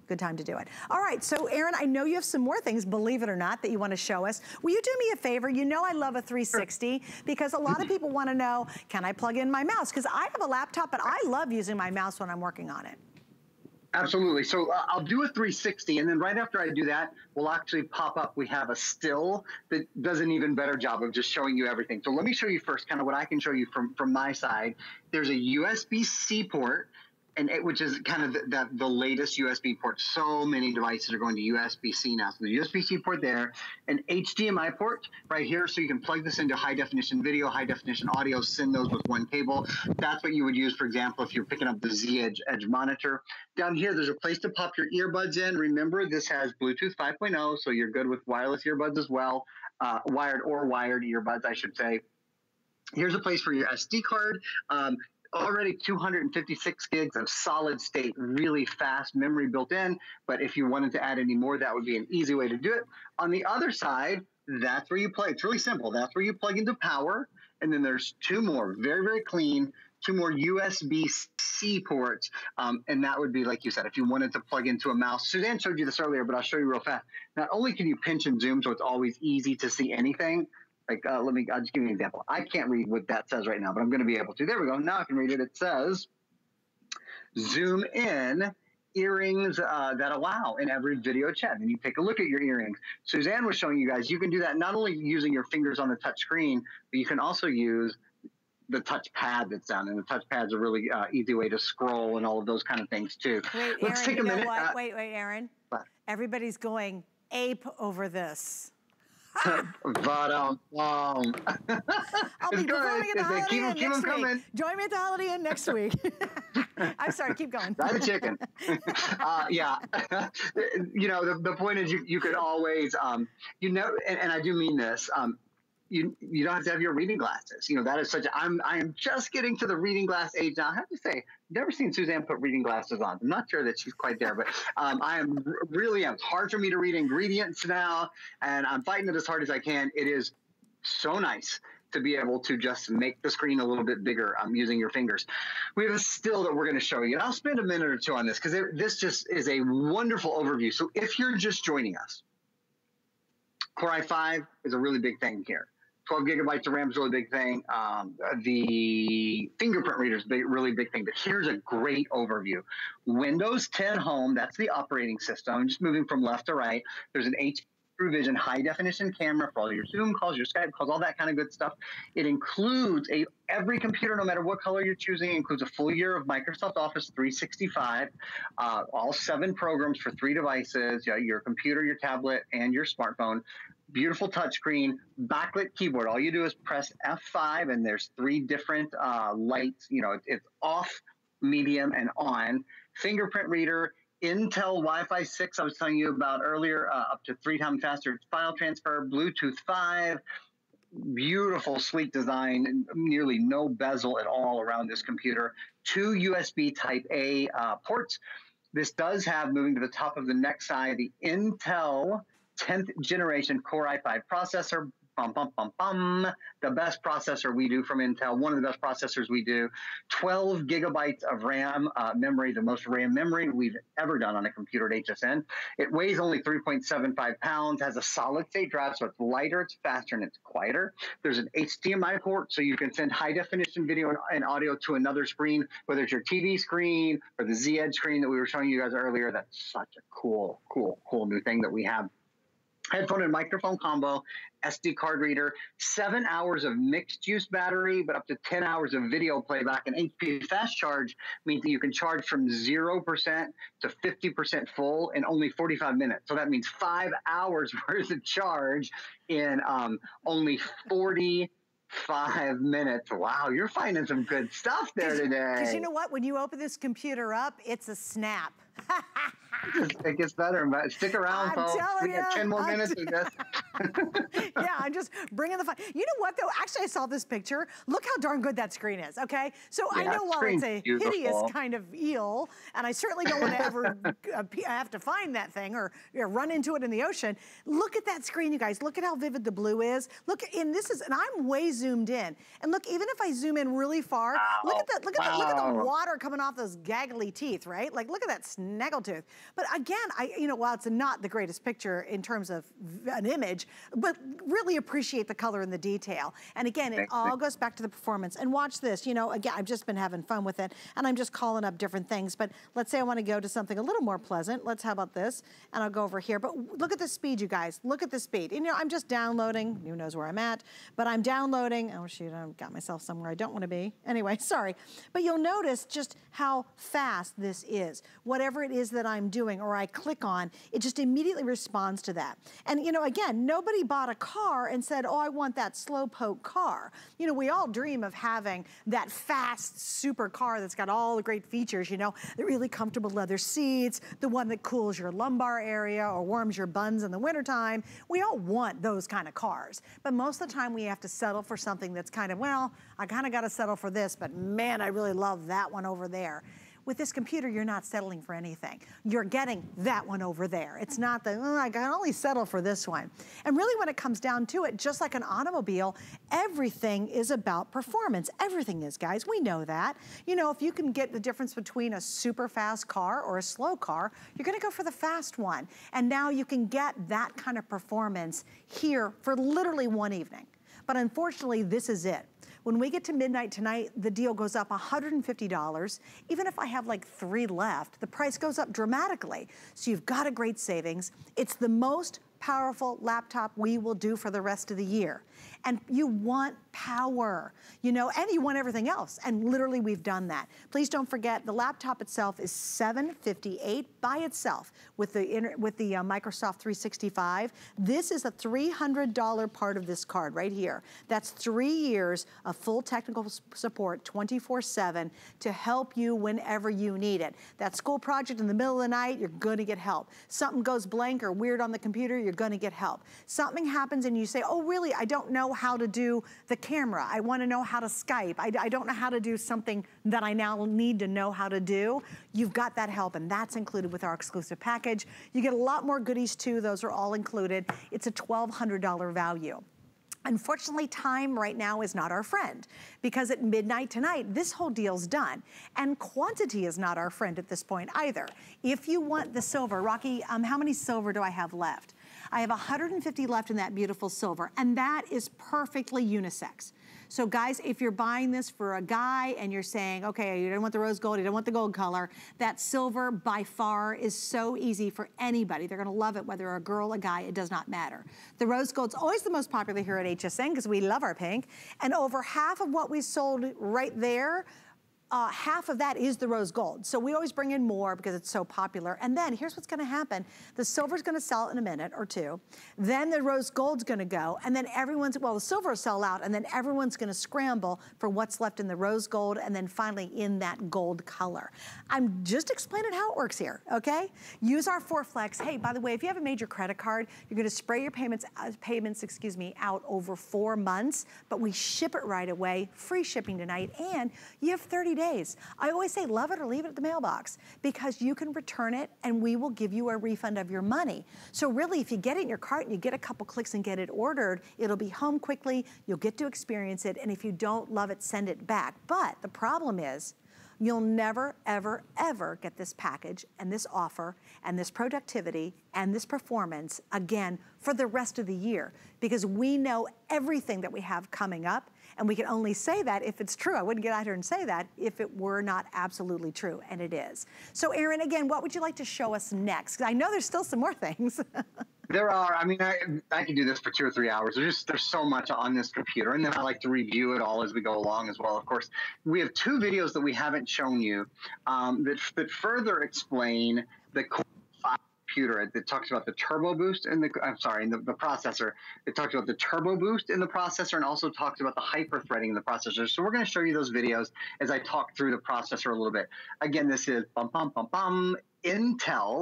good time to do it. All right, so Aaron, I know you have some more things, believe it or not, that you want to show us. Will you do me a favor? You know I love a three sixty because a lot of people want to know, can I plug in my mouse? Because I have a laptop, but I love using my mouse when I'm working on it. Absolutely. So uh, I'll do a three sixty, and then right after I do that, we'll actually pop up. We have a still that does an even better job of just showing you everything. So let me show you first kind of what I can show you from, from my side. There's a U S B C port, and it, which is kind of the, the, the latest U S B port. So many devices are going to U S B C now. So the U S B C port there, an H D M I port right here, so you can plug this into high definition video, high definition audio, send those with one cable. That's what you would use, for example, if you're picking up the Z Edge Edge monitor. Down here, there's a place to pop your earbuds in. Remember, this has Bluetooth five point oh, so you're good with wireless earbuds as well, uh, wired or wired earbuds, I should say. Here's a place for your S D card. Um, Already two hundred fifty-six gigs of solid state, really fast memory built in. But if you wanted to add any more, that would be an easy way to do it. On the other side, that's where you play. It's really simple. That's where you plug into power. And then there's two more, very, very clean, two more U S B C ports. Um, and that would be, like you said, if you wanted to plug into a mouse. Suzanne showed you this earlier, but I'll show you real fast. Not only can you pinch and zoom, so it's always easy to see anything. Like, uh, let me, I'll just give you an example. I can't read what that says right now, but I'm going to be able to. There we go. Now I can read it. It says, zoom in, earrings uh, that allow in every video chat. And you take a look at your earrings. Suzanne was showing you guys, you can do that not only using your fingers on the touch screen, but you can also use the touch pad that's down. And the touch pad's a really uh, easy way to scroll and all of those kind of things too. Wait, Let's Aaron, take a you know minute. what? Uh, wait, wait, Aaron. What? Everybody's going ape over this. but um, um I'll be performing at the Holiday keep, Inn keep next them week. Coming. Join me at the Holiday Inn next week. I'm sorry, keep going. Not a chicken. uh, yeah, you know the, the point is you you could always um you know and, and I do mean this um you you don't have to have your reading glasses. You know that is such. A, I'm I am just getting to the reading glass age now. I have to say, I've never seen Suzanne put reading glasses on. I'm not sure that she's quite there, but um, I am really am. It's hard for me to read ingredients now, and I'm fighting it as hard as I can. It is so nice to be able to just make the screen a little bit bigger um, using your fingers. We have a still that we're going to show you, and I'll spend a minute or two on this because this just is a wonderful overview. So if you're just joining us, Core i five is a really big thing here. twelve gigabytes of RAM is a really big thing. Um, the fingerprint reader is a really big thing. But here's a great overview. Windows ten Home, that's the operating system. I'm just moving from left to right. There's an H D TrueVision high definition camera for all your Zoom calls, your Skype calls, all that kind of good stuff. It includes a every computer, no matter what color you're choosing, includes a full year of Microsoft Office three sixty-five, uh, all seven programs for three devices, your, your computer, your tablet, and your smartphone. Beautiful touchscreen, backlit keyboard. All you do is press F five, and there's three different uh, lights. You know, it, it's off, medium, and on. Fingerprint reader, Intel Wi-Fi six, I was telling you about earlier, uh, up to three times faster file transfer, Bluetooth five, beautiful, sleek design, nearly no bezel at all around this computer, two U S B Type A uh, ports. This does have, moving to the top of the next side, the Intel tenth generation Core i five processor, bum, bum, bum, bum, the best processor we do from Intel, one of the best processors we do, twelve gigabytes of RAM uh, memory, the most RAM memory we've ever done on a computer at H S N. It weighs only three point seven five pounds, has a solid state drive, so it's lighter, it's faster, and it's quieter. There's an H D M I port, so you can send high definition video and audio to another screen, whether it's your T V screen or the Z Edge screen that we were showing you guys earlier. That's such a cool, cool, cool new thing that we have. Headphone and microphone combo, S D card reader, seven hours of mixed use battery, but up to ten hours of video playback. And H P fast charge means that you can charge from zero percent to fifty percent full in only forty-five minutes. So that means five hours worth of charge in um, only forty-five minutes. Wow, you're finding some good stuff there today. Because you know what? When you open this computer up, it's a snap. It gets better, but stick around, I'm folks. telling We got ten more you, minutes of this. Yeah, I'm just bringing the fun. You know what, though? Actually, I saw this picture. Look how darn good that screen is, okay? So yeah, I know while it's a beautiful. hideous kind of eel, and I certainly don't want to ever uh, have to find that thing or you know, run into it in the ocean, look at that screen, you guys. Look at how vivid the blue is. Look, and this is, and I'm way zoomed in. And look, even if I zoom in really far, wow. look at that, look at wow. that, look at the water coming off those gaggly teeth, right? Like, look at that snaggletooth. But again, I, you know, while it's not the greatest picture in terms of an image, but really appreciate the color and the detail. And again, it all goes back to the performance. And watch this, you know, again, I've just been having fun with it, and I'm just calling up different things. But let's say I want to go to something a little more pleasant. Let's, how about this? And I'll go over here. But look at the speed, you guys. Look at the speed. And, you know, I'm just downloading. Who knows where I'm at? But I'm downloading. Oh, shoot, I've got myself somewhere I don't want to be. Anyway, sorry. But you'll notice just how fast this is. Whatever it is that I'm doing or I click on, it just immediately responds to that. And, you know, again, nobody bought a car and said, oh, I want that slowpoke car. You know, we all dream of having that fast, super car that's got all the great features, you know, the really comfortable leather seats, the one that cools your lumbar area or warms your buns in the wintertime. We all want those kind of cars. But most of the time we have to settle for something that's kind of, well, I kind of got to settle for this, but man, I really love that one over there. With this computer, you're not settling for anything. You're getting that one over there. It's not the, oh, I can only settle for this one. And really when it comes down to it, just like an automobile, everything is about performance. Everything is, guys, we know that. You know, if you can get the difference between a super fast car or a slow car, you're gonna go for the fast one. And now you can get that kind of performance here for literally one evening. But unfortunately, this is it. When we get to midnight tonight, the deal goes up one hundred fifty dollars. Even if I have like three left, the price goes up dramatically. So you've got a great savings. It's the most powerful laptop we will do for the rest of the year. And you want power, you know, and you want everything else. And literally we've done that. Please don't forget the laptop itself is seven fifty-eight by itself with the inter with the uh, Microsoft three sixty-five. This is a three hundred dollar part of this card right here. That's three years of full technical support twenty-four seven to help you whenever you need it. That school project in the middle of the night, you're gonna get help. Something goes blank or weird on the computer, you're gonna get help. Something happens and you say, oh really, I don't know how to do the camera. I wanna know how to Skype. I, I don't know how to do something that I now need to know how to do. You've got that help, and that's included with our exclusive package. You get a lot more goodies too. Those are all included. It's a twelve hundred dollar value. Unfortunately, time right now is not our friend because at midnight tonight, this whole deal's done. And quantity is not our friend at this point either. If you want the silver, Rocky, um, how many silver do I have left? I have one hundred fifty left in that beautiful silver, and that is perfectly unisex. So guys, if you're buying this for a guy and you're saying, okay, you don't want the rose gold, you don't want the gold color, that silver by far is so easy for anybody. They're gonna love it, whether a girl, a guy, it does not matter. The rose gold's always the most popular here at H S N because we love our pink. And over half of what we sold right there, Uh, half of that is the rose gold. So we always bring in more because it's so popular. And then here's what's gonna happen. The silver's gonna sell in a minute or two. Then the rose gold's gonna go. And then everyone's, well, the silver will sell out. And then everyone's gonna scramble for what's left in the rose gold. And then finally in that gold color. I'm just explaining how it works here, okay? Use our four flex. Hey, by the way, if you have a major credit card, you're gonna spray your payments, uh, payments, excuse me, out over four months. But we ship it right away. Free shipping tonight. And you have thirty days. I always say love it or leave it at the mailbox because you can return it and we will give you a refund of your money. So really, if you get it in your cart and you get a couple clicks and get it ordered, it'll be home quickly, you'll get to experience it, and if you don't love it, send it back. But the problem is, you'll never, ever, ever get this package and this offer and this productivity and this performance again for the rest of the year because we know everything that we have coming up. And we can only say that if it's true. I wouldn't get out here and say that if it were not absolutely true, and it is. So Aaron, again, what would you like to show us next? 'Cause I know there's still some more things. There are. I mean, I, I can do this for two or three hours. There's just, there's so much on this computer. And then I like to review it all as we go along as well. Of course, we have two videos that we haven't shown you um, that, that further explain the core computer. It talks about the turbo boost in the, I'm sorry, in the, the processor. It talks about the turbo boost in the processor and also talks about the hyper threading in the processor. So we're going to show you those videos as I talk through the processor a little bit. Again, this is bum, bum, bum, bum, Intel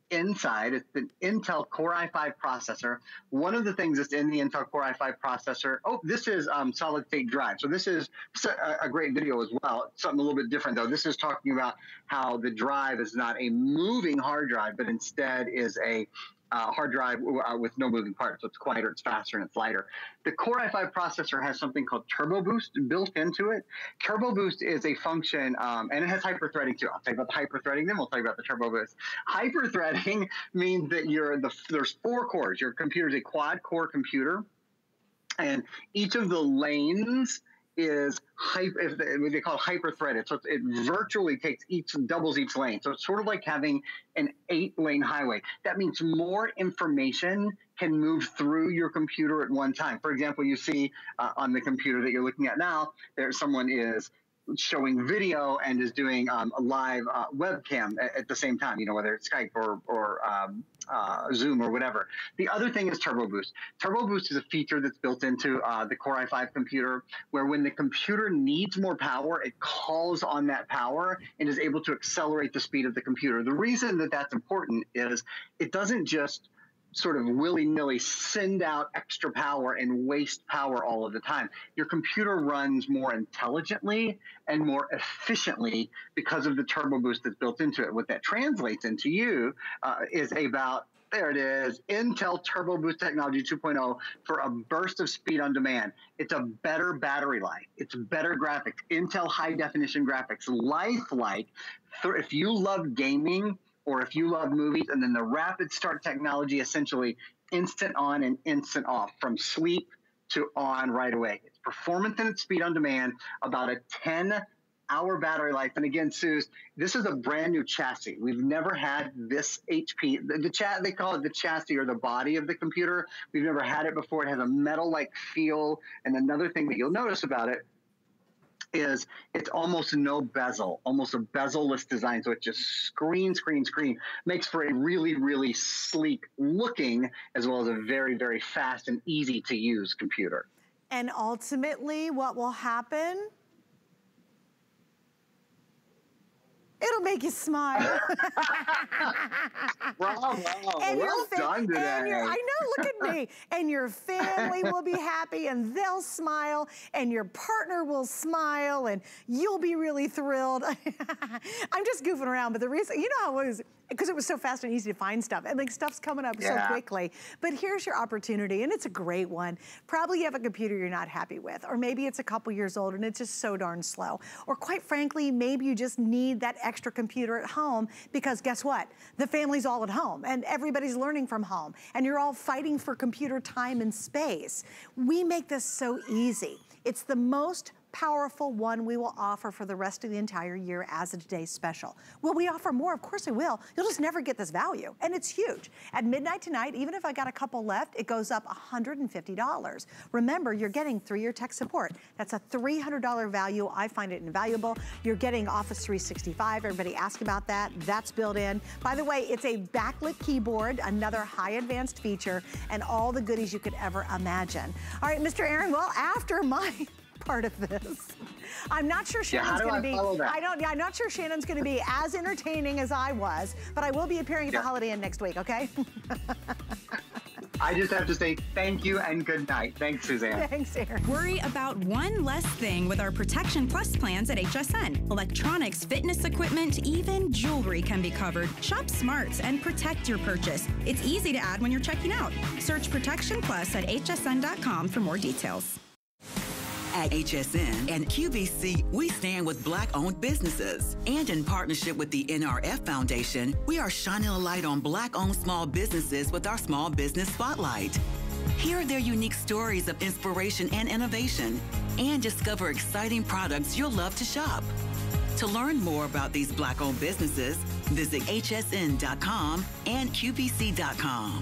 inside. It's an Intel Core i five processor. One of the things that's in the Intel Core i five processor, oh, this is um, solid state drive. So this is a, a great video as well. Something a little bit different though. This is talking about how the drive is not a moving hard drive, but instead is a Uh, hard drive uh, with no moving parts. So it's quieter, it's faster, and it's lighter. The Core i five processor has something called Turbo Boost built into it. Turbo Boost is a function, um, and it has hyper-threading too. I'll talk about the hyper-threading, then we'll talk about the Turbo Boost. Hyper-threading means that you're the, there's four cores. Your computer is a quad-core computer, and each of the lanes is hyper, what they call hyper-threaded. So it virtually takes each, doubles each lane. So it's sort of like having an eight-lane highway. That means more information can move through your computer at one time. For example, you see uh, on the computer that you're looking at now, there someone is showing video and is doing um, a live uh, webcam at, at the same time, you know, whether it's Skype or, or um, uh, Zoom or whatever. The other thing is Turbo Boost. Turbo Boost is a feature that's built into uh, the Core i five computer, where when the computer needs more power, it calls on that power and is able to accelerate the speed of the computer. The reason that that's important is it doesn't just sort of willy-nilly send out extra power and waste power all of the time. Your computer runs more intelligently and more efficiently because of the Turbo Boost that's built into it. What that translates into you uh, is about, there it is, Intel Turbo Boost Technology two point oh for a burst of speed on demand. It's a better battery life. It's better graphics, Intel high-definition graphics, lifelike. If you love gaming, or if you love movies, and then the rapid start technology, essentially instant on and instant off, from sleep to on right away. It's performance and its speed on demand, about a ten hour battery life. And again, Suze, this is a brand new chassis. We've never had this H P, the, the chat, they call it the chassis or the body of the computer. We've never had it before. It has a metal-like feel. And another thing that you'll notice about it is it's almost no bezel, almost a bezel-less design. So it just screen, screen, screen, makes for a really, really sleek looking, as well as a very, very fast and easy to use computer. And ultimately, what will happen? It'll make you smile. Bravo. And well done today. And your, I know, look at me. And your family will be happy and they'll smile and your partner will smile and you'll be really thrilled. I'm just goofing around, but the reason, you know how it was, because it was so fast and easy to find stuff. And like stuff's coming up yeah. so quickly. But here's your opportunity, and it's a great one. Probably you have a computer you're not happy with, or maybe it's a couple years old and it's just so darn slow. Or quite frankly, maybe you just need that extra computer at home because guess what? The family's all at home and everybody's learning from home and you're all fighting for computer time and space. We make this so easy. It's the most powerful one we will offer for the rest of the entire year as a today's special. Will we offer more? Of course we will. You'll just never get this value, and it's huge. At midnight tonight, even if I got a couple left, it goes up one hundred fifty dollars. Remember, you're getting three-year tech support. That's a three hundred dollar value. I find it invaluable. You're getting Office three sixty-five. Everybody asked about that. That's built in. By the way, it's a backlit keyboard, another high advanced feature, and all the goodies you could ever imagine. All right, Mister Aaron, well, after my part of this, I'm not sure Shannon's yeah, going to be, that? I don't, yeah, I'm not sure Shannon's going to be as entertaining as I was, but I will be appearing at yeah. the Holiday Inn next week, okay? I just have to say thank you and good night. Thanks, Suzanne. Thanks, Aaron. Worry about one less thing with our Protection Plus plans at H S N. Electronics, fitness equipment, even jewelry can be covered. Shop smart and protect your purchase. It's easy to add when you're checking out. Search Protection Plus at H S N dot com for more details. At H S N and Q V C, we stand with Black-owned businesses. And in partnership with the N R F Foundation, we are shining a light on Black-owned small businesses with our Small Business Spotlight. Hear their unique stories of inspiration and innovation, and discover exciting products you'll love to shop. To learn more about these Black-owned businesses, visit H S N dot com and Q V C dot com.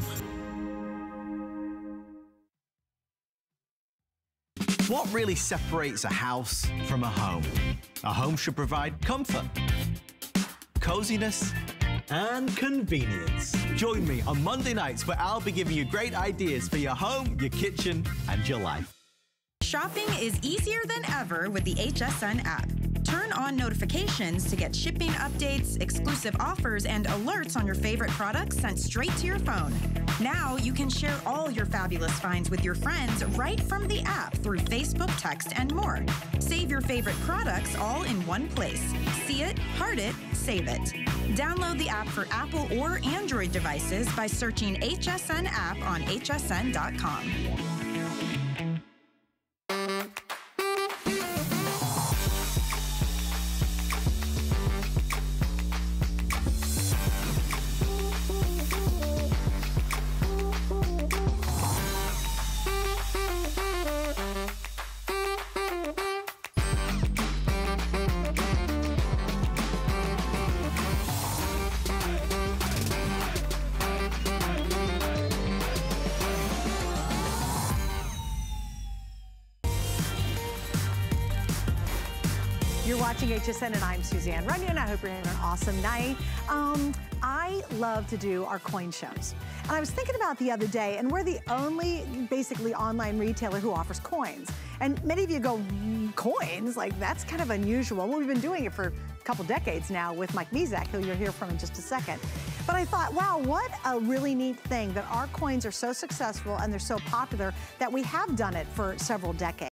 What really separates a house from a home? A home should provide comfort, coziness, and convenience. Join me on Monday nights where I'll be giving you great ideas for your home, your kitchen, and your life. Shopping is easier than ever with the H S N app. Turn Turn on notifications to get shipping updates, exclusive offers, and alerts on your favorite products sent straight to your phone. Now you can share all your fabulous finds with your friends right from the app through Facebook, text, and more. Save your favorite products all in one place. See it, heart it, save it. Download the app for Apple or Android devices by searching H S N app on H S N dot com. You're watching H S N and I'm Suzanne Runyon. I hope you're having an awesome night. Um, I love to do our coin shows. And I was thinking about the other day, and we're the only basically online retailer who offers coins. And many of you go, mm, coins? Like, that's kind of unusual. Well, we've been doing it for a couple decades now with Mike Mezak, who you'll hear from in just a second. But I thought, wow, what a really neat thing that our coins are so successful and they're so popular that we have done it for several decades.